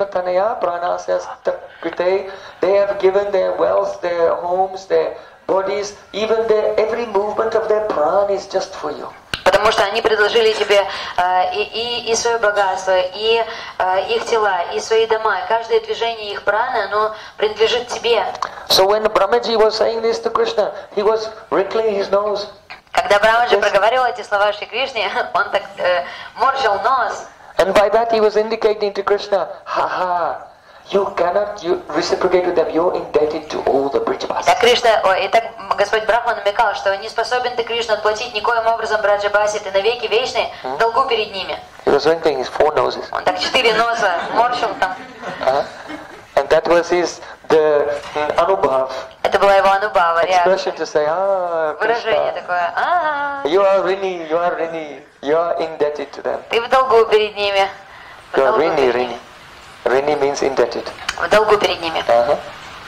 They have given their wealth, their homes, their bodies, even their every movement of their prana is just for you. Потому что они предложили тебе э, и, и, и свое богатство, и э, их тела, и свои дома. Каждое движение их праны, оно принадлежит тебе. So when Brahmaji was saying this to Krishna, he was wrinkling his nose. Когда Брамаджи проговаривал эти слова Шри Кришне, он так э, морщил нос. And by that he was indicating to Krishna, ha ha, you cannot you reciprocate with them. You're indebted to all the Brijavasis. Так Кришна, ой, и так Господь Брахма намекал, что не способен ты, Кришна, отплатить никоим образом Браджабаси, ты навеки вечный в долгу перед ними. He was twinkling his four noses. Он так четыре носа морщил там. Uh, and that was his the mm, anubhav. Это была его анубхава, Expression to say, ah, выражение Krishna, такое. А, you are rini, you are rini, you are indebted to them. ты в долгу перед ними. В You are долгу rini, перед rini. ними. Rini means indebted. В долгу перед ними. Uh-huh.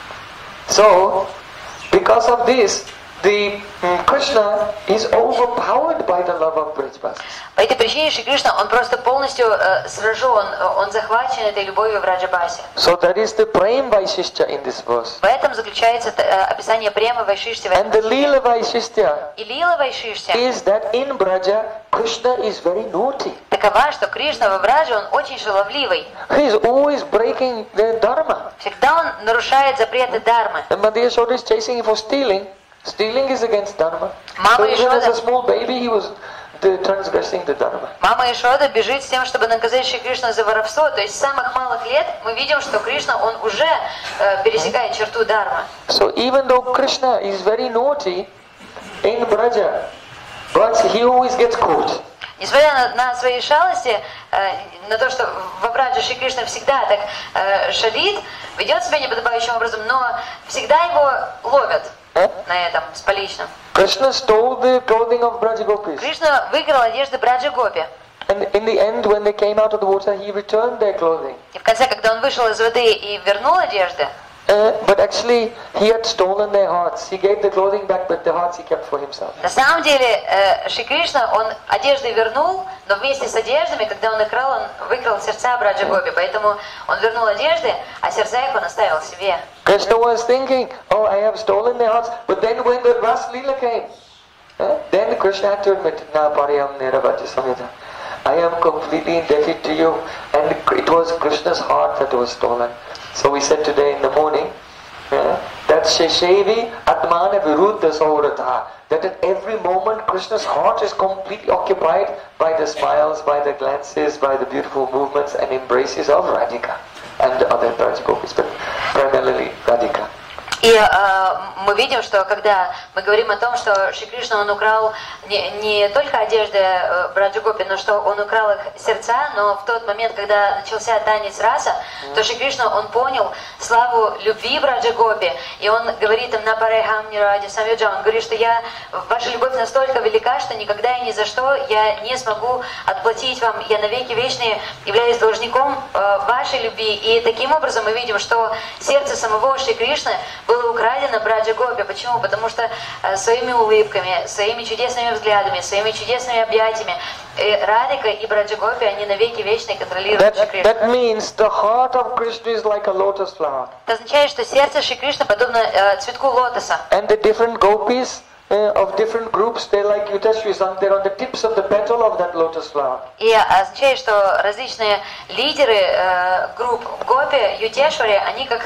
So, because of this, the mm, Krishna is overpowered by the love of Brijavasis. По этой причине Шри Кришна, он просто полностью э, сражен, он захвачен этой любовью в Раджабасе. So that is the Prem Vaishishya in this verse. В этом заключается э, описание Премы Вайшишти в этом And the стихе. Leela Vaishishya И Лила Вайшишти is that in Braja, Krishna is very naughty. такова, что Кришна во Брадже, он очень шаловливый. He is always breaking the dharma. Всегда он нарушает запреты дхармы. And Mother Yashoda is chasing him for stealing. Stealing is against dharma. Mama So even as Yashoda- a small baby, he was the transgressing the dharma. Мама Ишода бежит с тем, чтобы наказать Шри Кришну за воровство. То есть с самых малых лет мы видим, что Кришна, он уже э, пересекает черту дхармы. So even though Krishna is very naughty in Braja, but he always gets caught. Несмотря на, на свои шалости, э, на то, что во Брадже Шри Кришна всегда так э, шалит, ведет себя неподобающим образом, но всегда его ловят Eh? на этом, с поличным. Krishna stole the clothing of Braja Gopis. Кришна выиграл одежды Браджи Гопи. And in the end, when they came out of the water, he returned their clothing. И в конце, когда он вышел из воды и вернул одежды, Uh, but actually, he had stolen their hearts. He gave the clothing back, but the hearts he kept for himself. на самом деле э, Шри Кришна, он одежды вернул, но вместе с одеждами, когда он их крал, он выкрал сердца Браджи Гопи. Поэтому он вернул одежды, а сердца их он оставил себе. Krishna was thinking, oh, I have stolen their hearts. But then when the Ras Leela came, uh, then Krishna had to admit, Na pariyam niravaja samhita. I am completely indebted to you. And it was Krishna's heart that was stolen. So we said today in the morning, uh, that Sheshevi Atmana Viruddha Sauratha, that at every moment Krishna's heart is completely occupied by the smiles, by the glances, by the beautiful movements and embraces of Radhika and the other Braj Gopis, but primarily Radhika. И э, мы видим, что когда мы говорим о том, что Шри Кришна, он украл не, не только одежды э, Браджи Гопи, но что он украл их сердца, но в тот момент, когда начался танец раса, mm. то Шри Кришна, он понял славу любви Браджи Гопи, и он говорит им на парайхам ниради самьюджа, он говорит, что я, ваша любовь настолько велика, что никогда и ни за что я не смогу отплатить вам, я навеки вечные являюсь должником э, вашей любви. И таким образом мы видим, что сердце самого Шри Кришны было украдено Браджи Гопи. Почему? Потому что э, своими улыбками, своими чудесными взглядами, своими чудесными объятиями э, Радика и Браджи Гопи, они навеки вечные контролируют Шри That, Кришну. that means the heart of Krishna is like a lotus flower. Это означает, что сердце Шри Кришны подобно э, цветку лотоса. And the different gopis uh, of different groups, they're like Yudhashri, they're on the tips of the petal of that lotus flower. И означает, что различные лидеры э, групп Гопи, Ютешвари, они как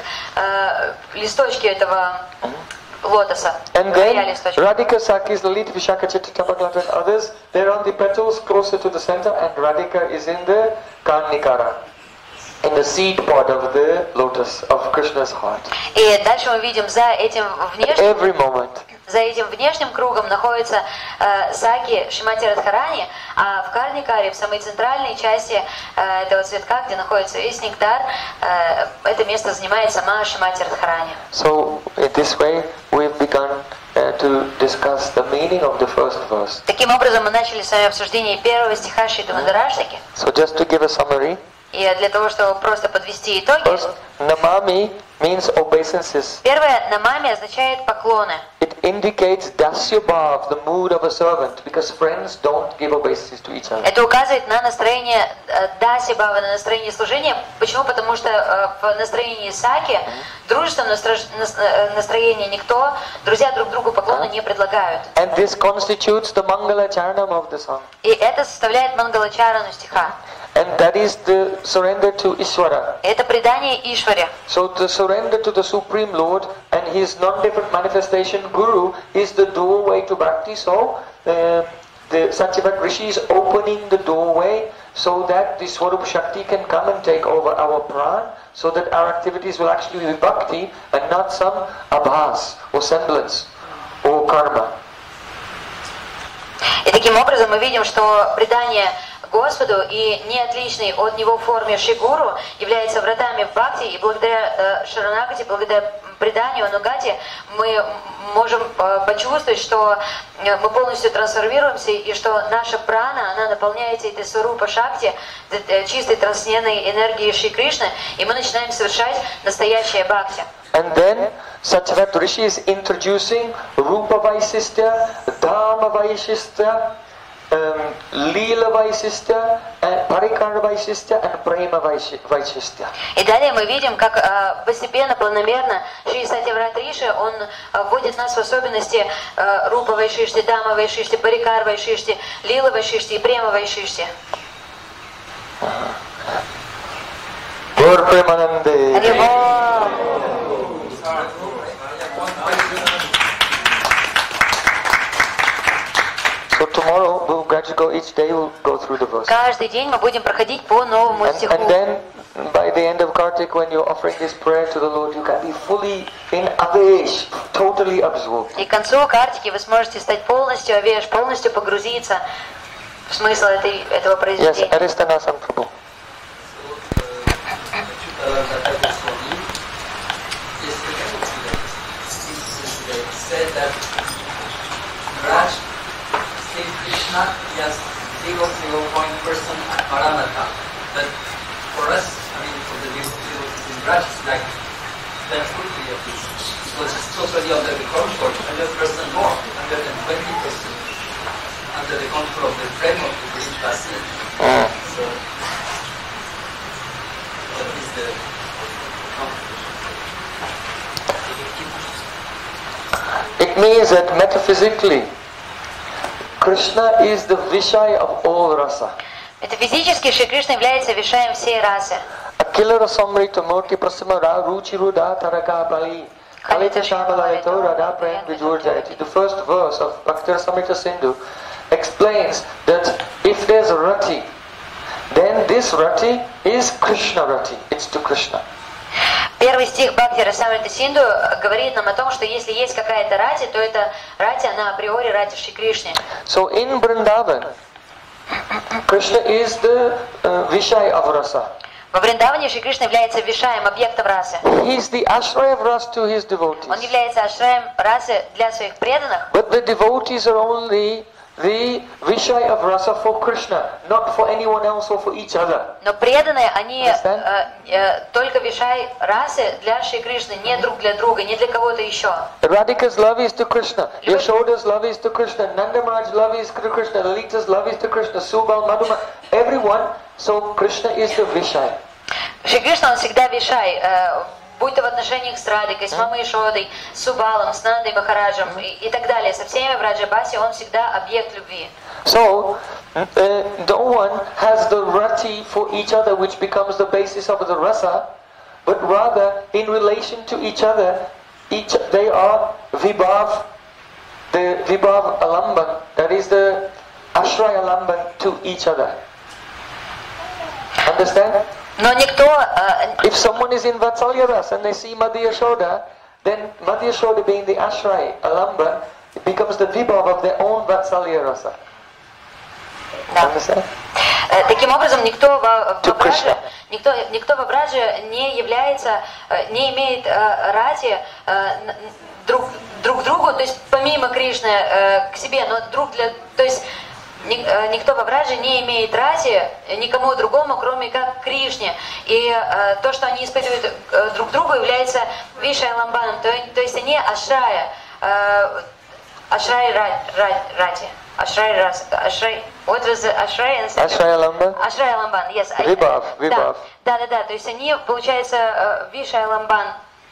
э, листочки этого лотоса. And края then листочков. Radhika Sakis, Lalit, Vishaka, Chitta, Tapaklat and others, they're on the petals closer to the center, and Radhika is in the Karnikara, in the seed pod of the lotus of Krishna's heart. И дальше мы видим, за этим внешним, Every moment. за этим внешним кругом находится э, Саки Шримати Радхарани, а в Карникаре, в самой центральной части э, этого цветка, где находится весь нектар, э, это место занимает сама Шримати Радхарани. So in this way we've begun uh, to discuss the meaning of the first verse. Таким образом, мы начали с вами обсуждение первого стиха Шриды Мадараштаки. So just to give a summary, И для того, чтобы просто подвести итоги, first, Namami means obeisances. первое «намами» означает поклоны. It indicates dasya bhav, the mood of a servant, because friends don't give obeisances to each other. Это указывает на настроение э, даси бхава, на настроение служения. Почему? Потому что э, в настроении саки, дружественном настро- нас- э, настроении никто, друзья друг другу поклоны не предлагают. And this constitutes the Mangala Charanam of the song. И это составляет мангалачарану стиха. And that is the surrender to Ishvara. Это предание Ишваре. So the surrender to the Supreme Lord and His non-different manifestation Guru is the doorway to Bhakti. So uh, the Satyavat Rishi is opening the doorway so that the Swarup Shakti can come and take over our pran, so that our activities will actually be bhakti and not some abhas or semblance or karma. И таким образом мы видим, что предание Господу и не отличный от него в форме Шигуру является вратами в бхакти, и благодаря э, Шаранагати, благодаря преданию Анугати мы можем э, почувствовать, что э, мы полностью трансформируемся, и что наша прана, она наполняется этой сварупа шакти, э, чистой трансцендентной энергией Шри Кришны, и мы начинаем совершать настоящее бхакти. And then Satyavat Rishi is introducing Rupa Vaisistya, Dhamma Vaisistya, um, Leela Vaisistya, and Parikara Vaisistya, and Prema Vaisistya. И далее мы видим, как э, постепенно, планомерно Шри Сатьяврат Риши, он э, вводит нас в особенности э, Рупа Вайшишти, Дама Вайшишти, Парикар Вайшишти, Лила Вайшишти и Према Вайшишти. Gaur Premanande. Хари-бол. So tomorrow we'll gradually go, each day we'll go through the verse. Каждый день мы будем проходить по новому And, стиху. and then by the end of Kartik, when you're offering this prayer to the Lord, you can be fully in Avesh, totally absorbed. И к концу картики вы сможете стать полностью авеш, полностью погрузиться в смысл этой, этого Yes, произведения. Aristanasan Prabhu. Said that Raj, Sri Krishna, yes, zero zero point person at Maranatha. But for us, I mean, for the devotees in Raj, it's like ten fifty of this. So it's totally under the control, one hundred percent more, one hundred twenty percent under the control of the frame of the British Basin. Mm. So that is the It means that metaphysically, Krishna is the Vishaya of all rasa. Метафизически Шри Кришна является вишаем всей расы. Akila rasamrita murti prasamara ruchi ruda taraka bali kalita shamalaito radha prem vijurjayati. The first verse of Bhakti Rasamrita Sindhu explains that if there's a rati, then this rati is Krishna rati. It's to Krishna. Первый стих Бхакти Расамрита Синду говорит нам о том, что если есть какая-то рати, то эта рати, она априори рати Шри Кришне. So in Vrindavan, Krishna is the uh, Vishaya of rasa. Во Вриндаване Шри Кришна является вишаем, объектом расы. He is the ashraya of rasa to his devotees. Он является ашраем расы для своих преданных. But the devotees are only the Vishaya of rasa for Krishna, not for anyone else or for each other. Но преданные, они Understand? э, э, только вишай расы для Шри Кришны, не друг для друга, не для кого-то еще. Radhika's love is to Krishna, Yashoda's love is to Krishna, Nanda Maharaj's love is to Krishna, Lalita's love is to Krishna, Subal, Madhuma, everyone. So Krishna is the Vishaya. Шри Кришна, он всегда вишай, э, будь то в отношениях с Радикой, с Мамой Ишодой, с Субалом, с Нандой Махараджем и, и так далее. Со всеми в Раджабасе он всегда объект любви. So, uh, no one has the rati for each other, which becomes the basis of the rasa, but rather in relation to each other, each they are vibhav, the vibhav alamban, that is the ashraya alamban to each other. Understand? Но никто... э, If someone is in Vatsalya rasa and they see Madhya Yashoda, then Madhya Yashoda being the ashraya alamban, it becomes the vibhav of their own Vatsalya rasa. да. Understand? Э, Таким образом, никто во, To во Браже, Krishna. никто, никто во Браже не является, э, не имеет э, рати э, н- друг, друг другу, то есть помимо Кришны э, к себе, но друг для... То есть ни- э, никто во Браже не имеет рати никому другому, кроме как Кришне. И э, то, что они испытывают э, друг другу, является Вишай Ламбаном, то, то есть они Ашрая, э, Ашрай Ра- Ра- Рати. Ашрай Рас, Ашрай, what was the Ашрай and Ashraya Lamban? Ашрай Ламбан, yes. I- Vibhav, Vibhav. Да, да, да, то есть они, получается, Вишай Ламбан.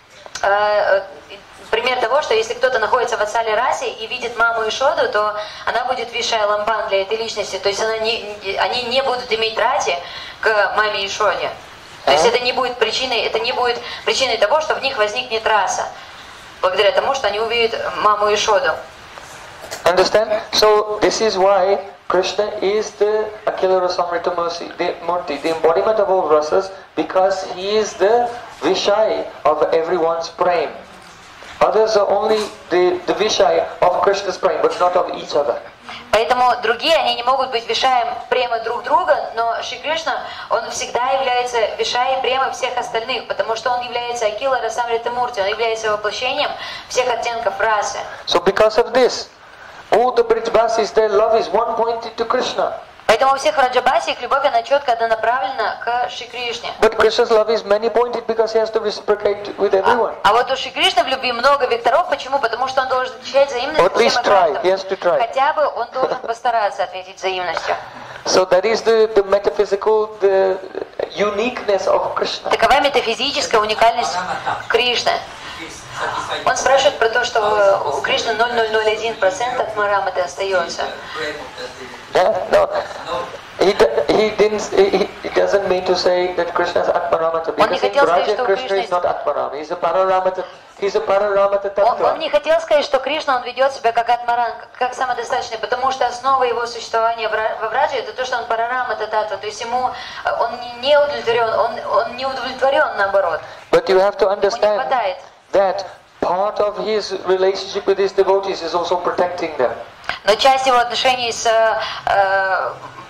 Э, э, Пример того, что если кто-то находится в Ацале расе и видит маму Ишоду, то она будет Вишай Ламбан для этой личности. То есть она не, они не будут иметь рати к маме Ишоде. То есть А? это не будет причиной, это не будет причиной того, что в них возникнет раса. Благодаря тому, что они увидят маму Ишоду. Understand? So this is why Krishna is the Akhila Rasamrita Murti, the embodiment of all rasas, because he is the Vishay of everyone's prem. Others are only the, the Vishay of Krishna's prem, but not of each other. Поэтому другие, они не могут быть вишаем премы друг друга, но Шри Кришна, он всегда является вишаей премы всех остальных, потому что он является Акила Расамрита Мурти, он является воплощением всех оттенков расы. So because of this, all the Brijbasis, their love is one pointed to Krishna. Поэтому у всех Враджабаси их любовь, она четко направлена к Шри Кришне. But Krishna's love is many pointed because he has to reciprocate with everyone. А, а вот у Шри Кришны в любви много векторов. Почему? Потому что он должен отвечать взаимностью At least всем try. объектам. He has to try. Хотя бы он должен постараться ответить взаимностью. So that is the, the metaphysical, the uniqueness of Krishna. Такова метафизическая уникальность Кришны. Он спрашивает про то, что у Кришны ноль целых ноль ноль один процент от Мараматы остается. Yeah, no, he, he didn't. He, he doesn't mean to say that Krishna is Atmaramata, because in Braja Krishna is not Atmaram. He's a Pararamata. He's a Pararamata Он, он Tattva. не хотел сказать, что Кришна, он ведет себя как Атмаран, как самодостаточный, потому что основа его существования во Враджи это то, что он Парарамата Таттва, то есть ему он не удовлетворен, он, он не удовлетворен наоборот. But you have to Ему не understand хватает. that part of his relationship with his devotees is also protecting them. Но часть его отношений с, э,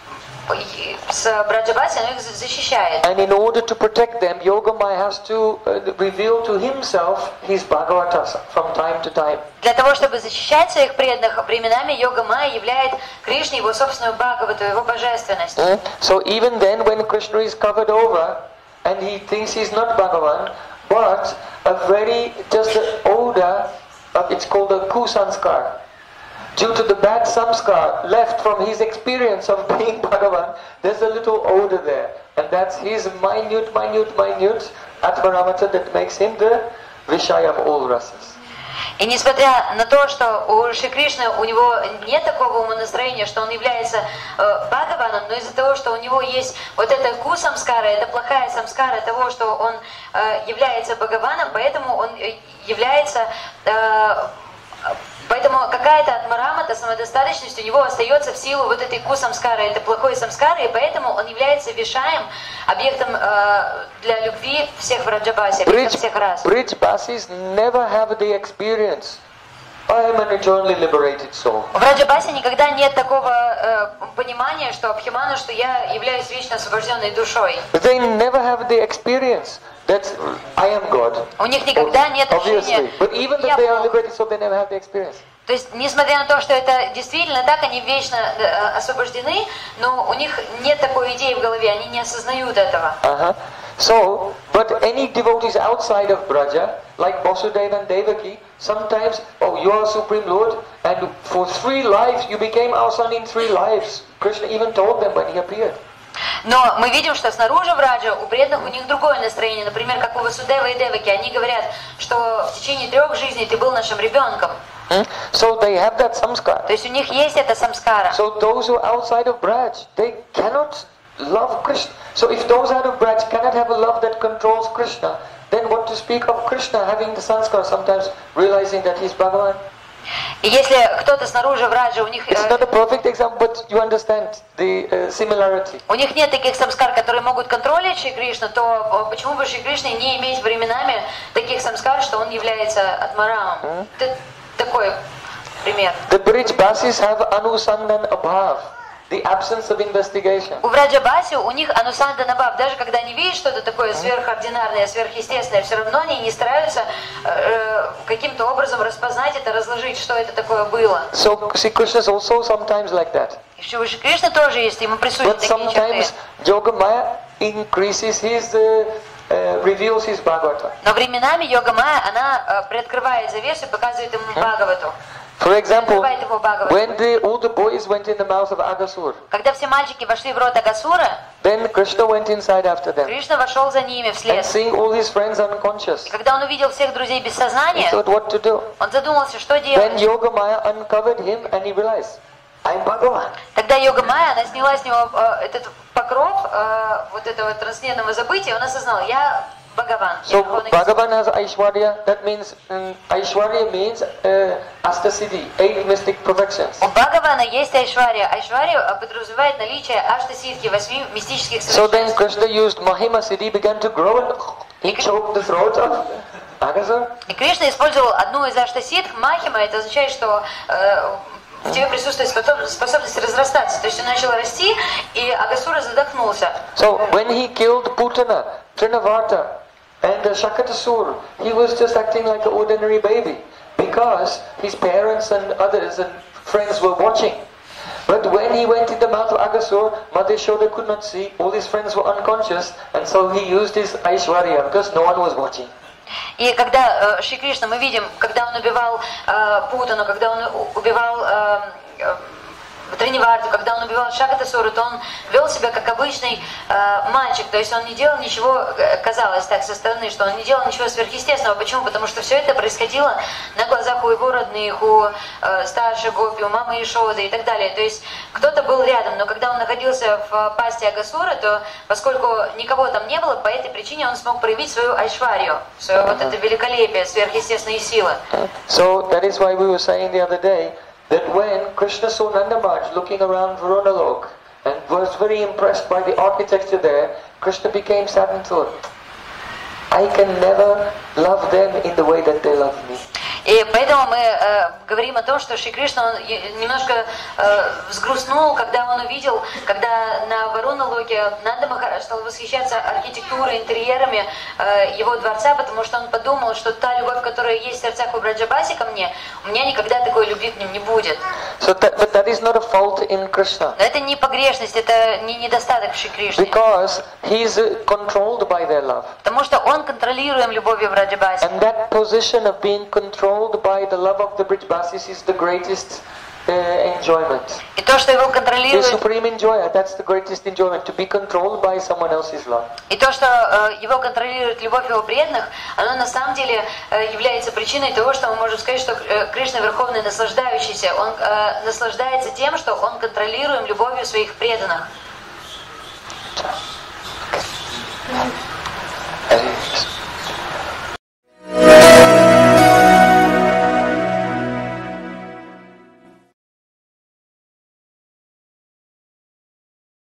с Браджабаси, он их защищает. And in order to protect them, Yogamaya has to uh, reveal to himself his Bhagavatas from time to time. Для того, чтобы защищать своих преданных, временами Йога Майя являет Кришне его собственную Бхагавату, его божественность. Uh, so even then, when Krishna is covered over, and he thinks he's not Bhagavan, but a very, just the odor, of, it's called a kusanskar. Due to the bad samskar left from his experience of being Bhagavan, there's a little odor there. And that's his minute, minute, minute Atmaramata that makes him the Vishaya of all rasas. И несмотря на то, что у Шри Кришны у него нет такого умонастроения, что он является э, Бхагаваном, но из-за того, что у него есть вот эта ку-самскара, это плохая самскара того, что он э, является Бхагаваном, поэтому он является... Э, Поэтому какая-то атмарамата, самодостаточность у него остается в силу вот этой ку-самскары, это плохой самскары, и поэтому он является вишаем, объектом э, для любви всех враджабаси, объектом всех рас. Brijbasis never have the experience. I am an eternally liberated soul. В Раджабасе никогда нет такого э, понимания, что Абхиману, что я являюсь вечно освобожденной душой. They never have the experience that I am God. У них никогда нет ощущения. Obviously, but even that they are liberated soul, they never have the experience. То есть, несмотря на то, что это действительно так, они вечно э, освобождены, но у них нет такой идеи в голове, они не осознают этого. Uh-huh. So, but any devotees outside of Braja, like Vasudeva and Devaki, sometimes, oh, you are Supreme Lord, and for three lives, you became our son in three lives. Krishna even told them when he appeared. Но мы видим, что снаружи Враджа у преданных у них другое настроение. Например, как у Васудева и Деваки, они говорят, что в течение трех жизней ты был нашим ребенком. Hmm? So they have that samskara. То есть у них есть эта самскара. So those who are outside of Braj, they cannot love Krishna. So if those out of Braj cannot have a love that controls Krishna, then what to speak of Krishna having the sanskara, sometimes realizing that he's Bhagavan? И если кто-то снаружи Враджа, у них It's not a perfect example, but you understand the uh, similarity. у них нет таких самскар, которые могут контролировать Шри Кришну, то почему бы Шри Кришне не иметь временами таких самскар, что он является Атмарамом? Mm. Это такой пример. The Brijbasis have anusandan abhav, the absence of investigation. У Враджабаси у них анусанда набав, даже когда они видят что-то такое сверхординарное, сверхъестественное, все равно они не стараются э, каким-то образом распознать это, разложить, что это такое было. So see, Krishna is also sometimes like that. И что у Шри Кришны тоже есть, ему присущи But такие черты. sometimes Yogamaya increases his, uh, uh, reveals his Bhagavata. Но временами Йога Майя, она э, приоткрывает завесу и показывает ему Бхагавату. For example, Открывает его Бхагавату. when the, all the boys went in the mouth of Aghasur, Когда все мальчики вошли в рот Агасура, then Krishna went inside after them. Кришна вошел за ними And вслед. seeing all his friends unconscious, И когда он увидел всех друзей без he сознания, thought what to do. он задумался, что Then делать. Yogamaya uncovered him and he realized, I'm Bhagavan. Тогда Йога Майя, она сняла с него э, этот покров э, вот этого трансцендентного забытия, он осознал, я Бхагаван. So Bhagavan has Aishwarya. That means um, Aishwarya means uh, Astasiddhi, eight mystic perfections. У Бхагавана есть Айшвария. Айшвария подразумевает наличие аштасидхи, восьми мистических So then совершенств. Krishna used Mahima Siddhi, began to grow and he choked the throat of Aghasur. И Кришна использовал одну из аштасидх, махима, это означает, что э, в тебе присутствует способ- способность разрастаться. То есть он начал расти, и Агасура задохнулся. So when he killed Putana, Trinavarta, and uh, Shakatasur, he was just acting like an ordinary baby because his parents and others and friends were watching. But when he went in the mouth of Aghasur, Mother Yashoda could not see, all his friends were unconscious, and so he used his Aishwarya because no one was watching. И когда э, Шри Кришна, мы видим, когда он убивал э, Путану, когда он у- убивал э, э, Триниварту, когда он убивал Шакатасуру, то он вел себя как обычный э, мальчик, то есть он не делал ничего, э, казалось так со стороны, что он не делал ничего сверхъестественного. Почему? Потому что все это происходило на глазах у его родных, у э, старшей Гопи, у мамы Ешоды и так далее. То есть кто-то был рядом, но когда он находился в пасти Агасуры, то поскольку никого там не было, по этой причине он смог проявить свою айшварию, свое вот это великолепие, сверхъестественные силы. So that is why we were saying the other day that when Krishna saw Nanda Maharaj looking around Varunalok and was very impressed by the architecture there, Krishna became sad and thought, I can never love them in the way that they love me. И поэтому мы э, говорим о том, что Шри Кришна он е- немножко э, взгрустнул, когда он увидел, когда на Варуналоке Нанда Махарадж стал восхищаться архитектурой, интерьерами э, его дворца, потому что он подумал, что та любовь, которая есть в сердцах у Браджабаси ко мне, у меня никогда такой любви к ним не будет. So that, but that is not a fault in Krishna. Но это не погрешность, это не недостаток в Шри Кришне. Because he is uh, controlled by their love. Потому что он контролируем любовью Браджабаси. And that position of being controlled by the love of the Brijbasis is the greatest uh, enjoyment. И то, что его The контролирует, supreme enjoyer, that's the greatest enjoyment, to be controlled by someone else's love. и то, что э, его контролирует любовь его преданных, оно на самом деле э, является причиной того, что мы можем сказать, что э, Кришна Верховный наслаждающийся. Он э, наслаждается тем, что он контролируем любовью своих преданных.